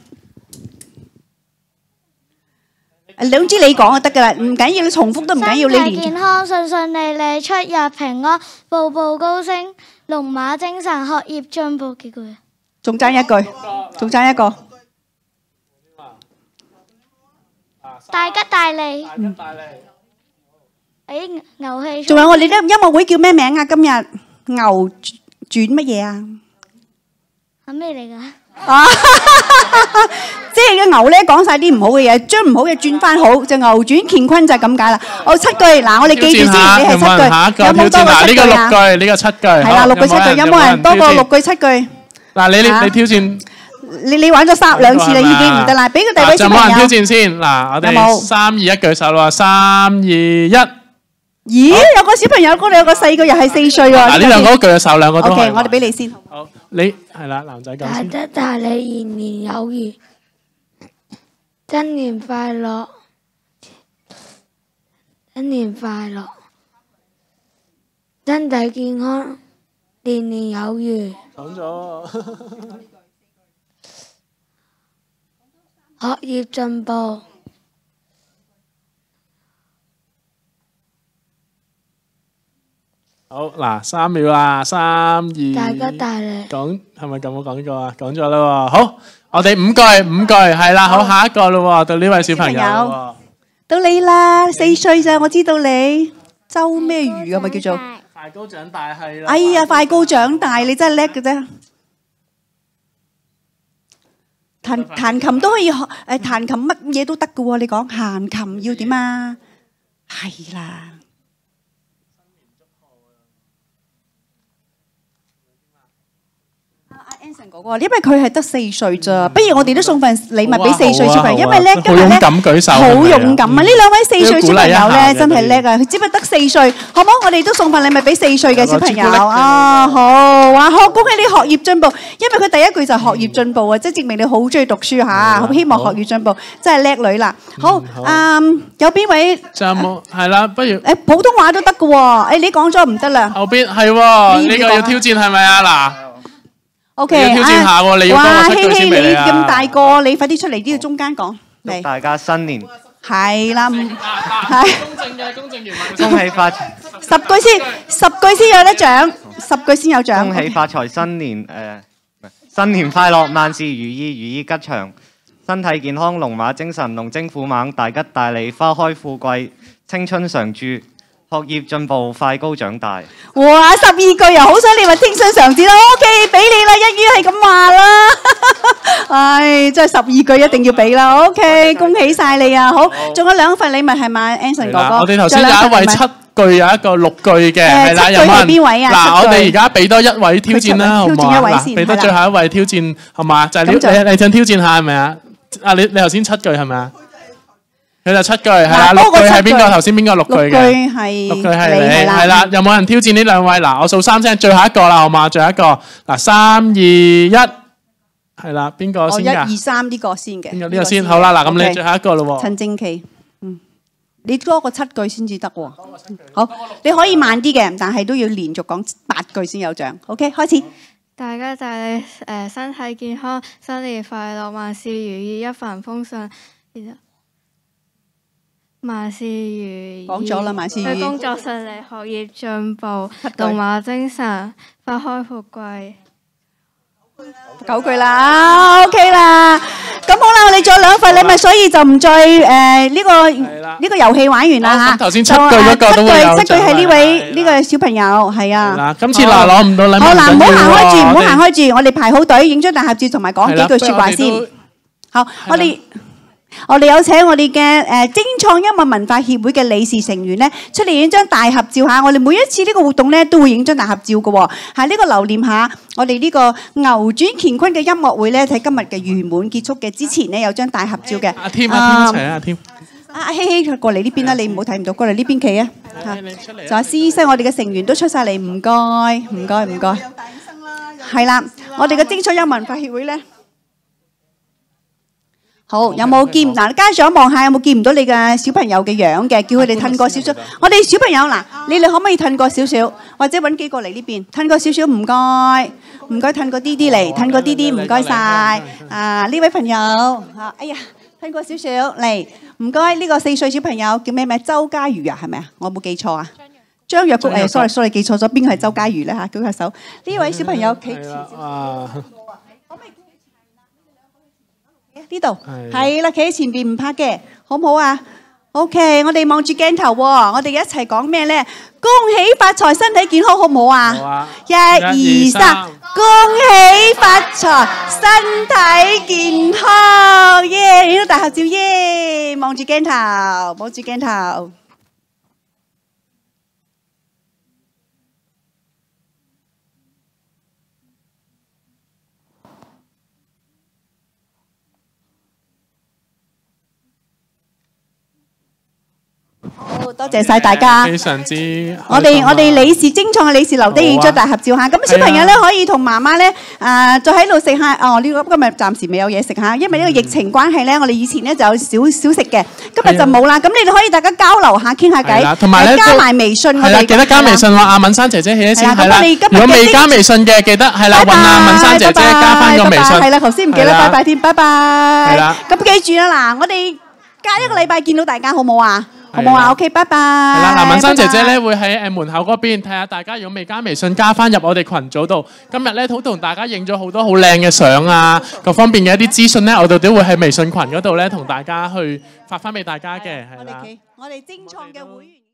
A: 總之你講就得噶啦，唔緊要，你重複都唔緊要，你連。
H: 身體健康，順順利利，出入平安，步步高升，龍馬精神，學業進步，幾句啊？
A: 仲爭一句，仲爭一個。
H: 大吉大利。
B: 大吉大利。
H: 誒，牛氣！
A: 仲有我哋呢音樂會叫咩名啊？今日牛轉乜嘢啊？
H: 係咩嚟㗎？
A: 啊！即係個牛咧講曬啲唔好嘅嘢，將唔好嘅轉翻好，就牛轉乾坤就係咁解啦。哦，七句嗱，我哋記住先，你係七句，有冇多過七句啊？
B: 呢個六句，呢個七句，
A: 係啦，六句七句，有冇人多過六句七句？
B: 嗱，你你你挑戰。
A: 你你玩咗三兩次啦，已經唔得啦，俾個第位小朋友。
B: 就冇人挑戰先，嗱，我哋三二一舉手啦，三二一。
A: 咦，有個小朋友，嗰度有個細個又係四歲喎。
B: 嗱，呢兩個都舉手，兩個都係。
A: OK，我哋俾你先。
B: 好，你係啦，男仔講先。
H: 大吉大利，年年有餘，新年快樂，新年快樂，身體健康，
K: 年年有餘。
B: 講咗。
K: 學業進步。
B: 好嗱，三秒啦，三二。
K: 大吉大利。
B: 講係咪咁我講過啊？講咗啦喎。好，我哋五句五句係啦，好下一個咯喎，到呢位小朋友喎。
A: 到你啦，四歲咋，我知道你周咩魚啊？咪叫做
B: 快高長大係啦。
A: 哎呀，快高長大，你真係叻嘅啫。彈彈琴都可以學，誒彈琴乜嘢都得嘅喎。你講彈琴要點啊？係啦。Anson 哥哥，因為佢係得四歲咋，不如我哋都送份禮物俾四歲小朋友，因為咧今日咧好勇敢舉手，好勇敢啊！呢兩位四歲小朋友咧真係叻啊！佢只不過得四歲，好唔好？我哋都送份禮物俾四歲嘅小朋友啊！好，哇！好恭喜你學業進步，因為佢第一句就係學業進步啊，即係證明你好中意讀書嚇，好希望學業進步，真係叻女啦！好，嗯，有邊位？
B: 仲有冇？係啦，不如
A: 誒普通話都得嘅喎，誒你講咗唔得啦。
B: 後邊係喎，呢個要挑戰係咪啊？嗱。
A: O K，
B: 要挑戰下喎，你要多我七句先俾你啊！
A: 哇，希希你咁大個，你快啲出嚟呢個中間講。嚟，
G: 大家新年
A: 係啦，係。
B: 公正嘅公正原文。
G: 恭喜發財。
A: 十句先，十句先有得獎，十句先有獎。
G: 恭喜發財，新年誒，新年快樂，萬事如意，如意吉祥，身體健康，龍馬精神，龍精虎猛，大吉大利，花開富貴，青春常駐。學業進步，快高長大。
A: 哇！十二句又好想你話青春常駐啦 ，O K， 俾你啦，一於係咁話啦。唉，真係十二句一定要俾啦 ，O K， 恭喜晒你啊！好，仲有兩份禮物係咪 Anson 哥哥？
B: 我哋頭先有一位七句，有一個六句嘅，係啦，有冇人？
A: 邊位啊？
B: 嗱，我哋而家俾多一位挑戰啦，好唔好啊？嗱，俾多最後一位挑戰，好嘛？就係你你你想挑戰下係咪啊？啊，你你頭先七句係咪啊？佢就七句，係啦，六句係邊個？頭先邊個六句嘅？
A: 六句係
B: 六句係你，係啦。有冇人挑戰呢兩位？嗱，我數三聲，最後一個啦，好嘛？最後一個，嗱，三二一，係啦，邊個先㗎？
A: 一二三呢個先嘅。
B: 邊個呢個先？好啦，嗱，咁你最後一個咯喎。
A: 陳正琪，嗯，你多過七句先至得喎。好，你可以慢啲嘅，但係都要連續講八句先有獎。OK，開始。
K: 大家大利，誒身體健康，新年快樂，萬事如意，一帆風順。萬事如意，
A: 講咗啦，萬事如意。
K: 工作順利，學業進步，龍馬精神，花開富貴。
A: 九句啦 ，OK 啦。咁好啦，我哋仲有兩份禮物，所以就唔再誒呢個呢個遊戲玩完啦嚇。
B: 頭先七句嗰個都會有獎。
A: 七句係呢位呢個小朋友係啊。
B: 嗱，今次嗱攞唔到禮物。
A: 好嗱，唔好行開住，唔好行開住，我哋排好隊，影張大合照同埋講幾句説話先。好，我哋。我哋有請我哋嘅誒精創音樂文化協會嘅理事成員咧，出嚟影張大合照嚇。我哋每一次呢個活動咧都會影張大合照嘅喎，係呢個留念下我哋呢個牛轉乾坤嘅音樂會咧，喺今日嘅圓滿結束嘅之前咧有張大合照嘅。
B: 阿添阿添一齊啊，阿添。
A: 阿阿希希過嚟呢邊啦，你唔好睇唔到，過嚟呢邊企啊。嚇，仲有師生，我哋嘅成員都出曬嚟，唔該，唔該，唔該。係啦，我哋嘅精創音樂文化協會咧。好，有冇見嗱？家長望下有冇見唔到你嘅小朋友嘅樣嘅？叫佢哋褪過少少。我哋小朋友嗱，你哋可唔可以褪過少少，或者揾幾個嚟呢邊褪過少少？唔該，唔該，褪過啲啲嚟，褪過啲啲，唔該晒。啊，呢位朋友嚇，哎呀，褪過少少嚟，唔該。呢個四歲小朋友叫咩名？周家瑜啊，係咪啊？我冇記錯啊？張若菊誒，sorry sorry，記錯咗，邊個係周家瑜咧嚇？舉下手。呢位小朋友企前少少。呢度係啦，企喺前邊唔拍嘅，好唔好啊 ？OK， 我哋望住鏡頭喎，我哋一齊講咩咧？恭喜發財，身體健康，好唔好啊？好啊！一二三，恭喜發財，身體健康，耶！影到大合照，耶！望住鏡頭，望住鏡頭。 好多謝晒大家。
B: 非常之
A: 我哋我哋理事精創嘅理事留低影張大合照嚇，咁小朋友咧可以同媽媽咧誒再喺度食下哦呢個今日暫時未有嘢食嚇，因為呢個疫情關係咧，我哋以前咧就有少少食嘅，今日就冇啦。咁你哋可以大家交流下傾下偈，
B: 同埋咧
A: 加埋微信我哋。
B: 係啦，記得加微信喎，阿敏珊姐姐起一先係啦。如果未加微信嘅，記得係啦，揾阿敏珊姐姐加翻個微信。係啦，頭先唔記得，拜拜添，拜拜。係啦，咁記住啦，嗱，我哋隔一個禮拜見到大家好冇啊？好冇啊 ？OK， 拜拜。係啦，嗱，敏珊姐姐咧會喺誒門口嗰邊睇下大家，如果未加微信，加翻入我哋群組度。今日咧都同大家影咗好多好靚嘅相啊，各方面嘅一啲資訊咧，我哋都會喺微信群嗰度咧同大家去發翻俾大家嘅，係啦。
A: 我哋精創嘅會員。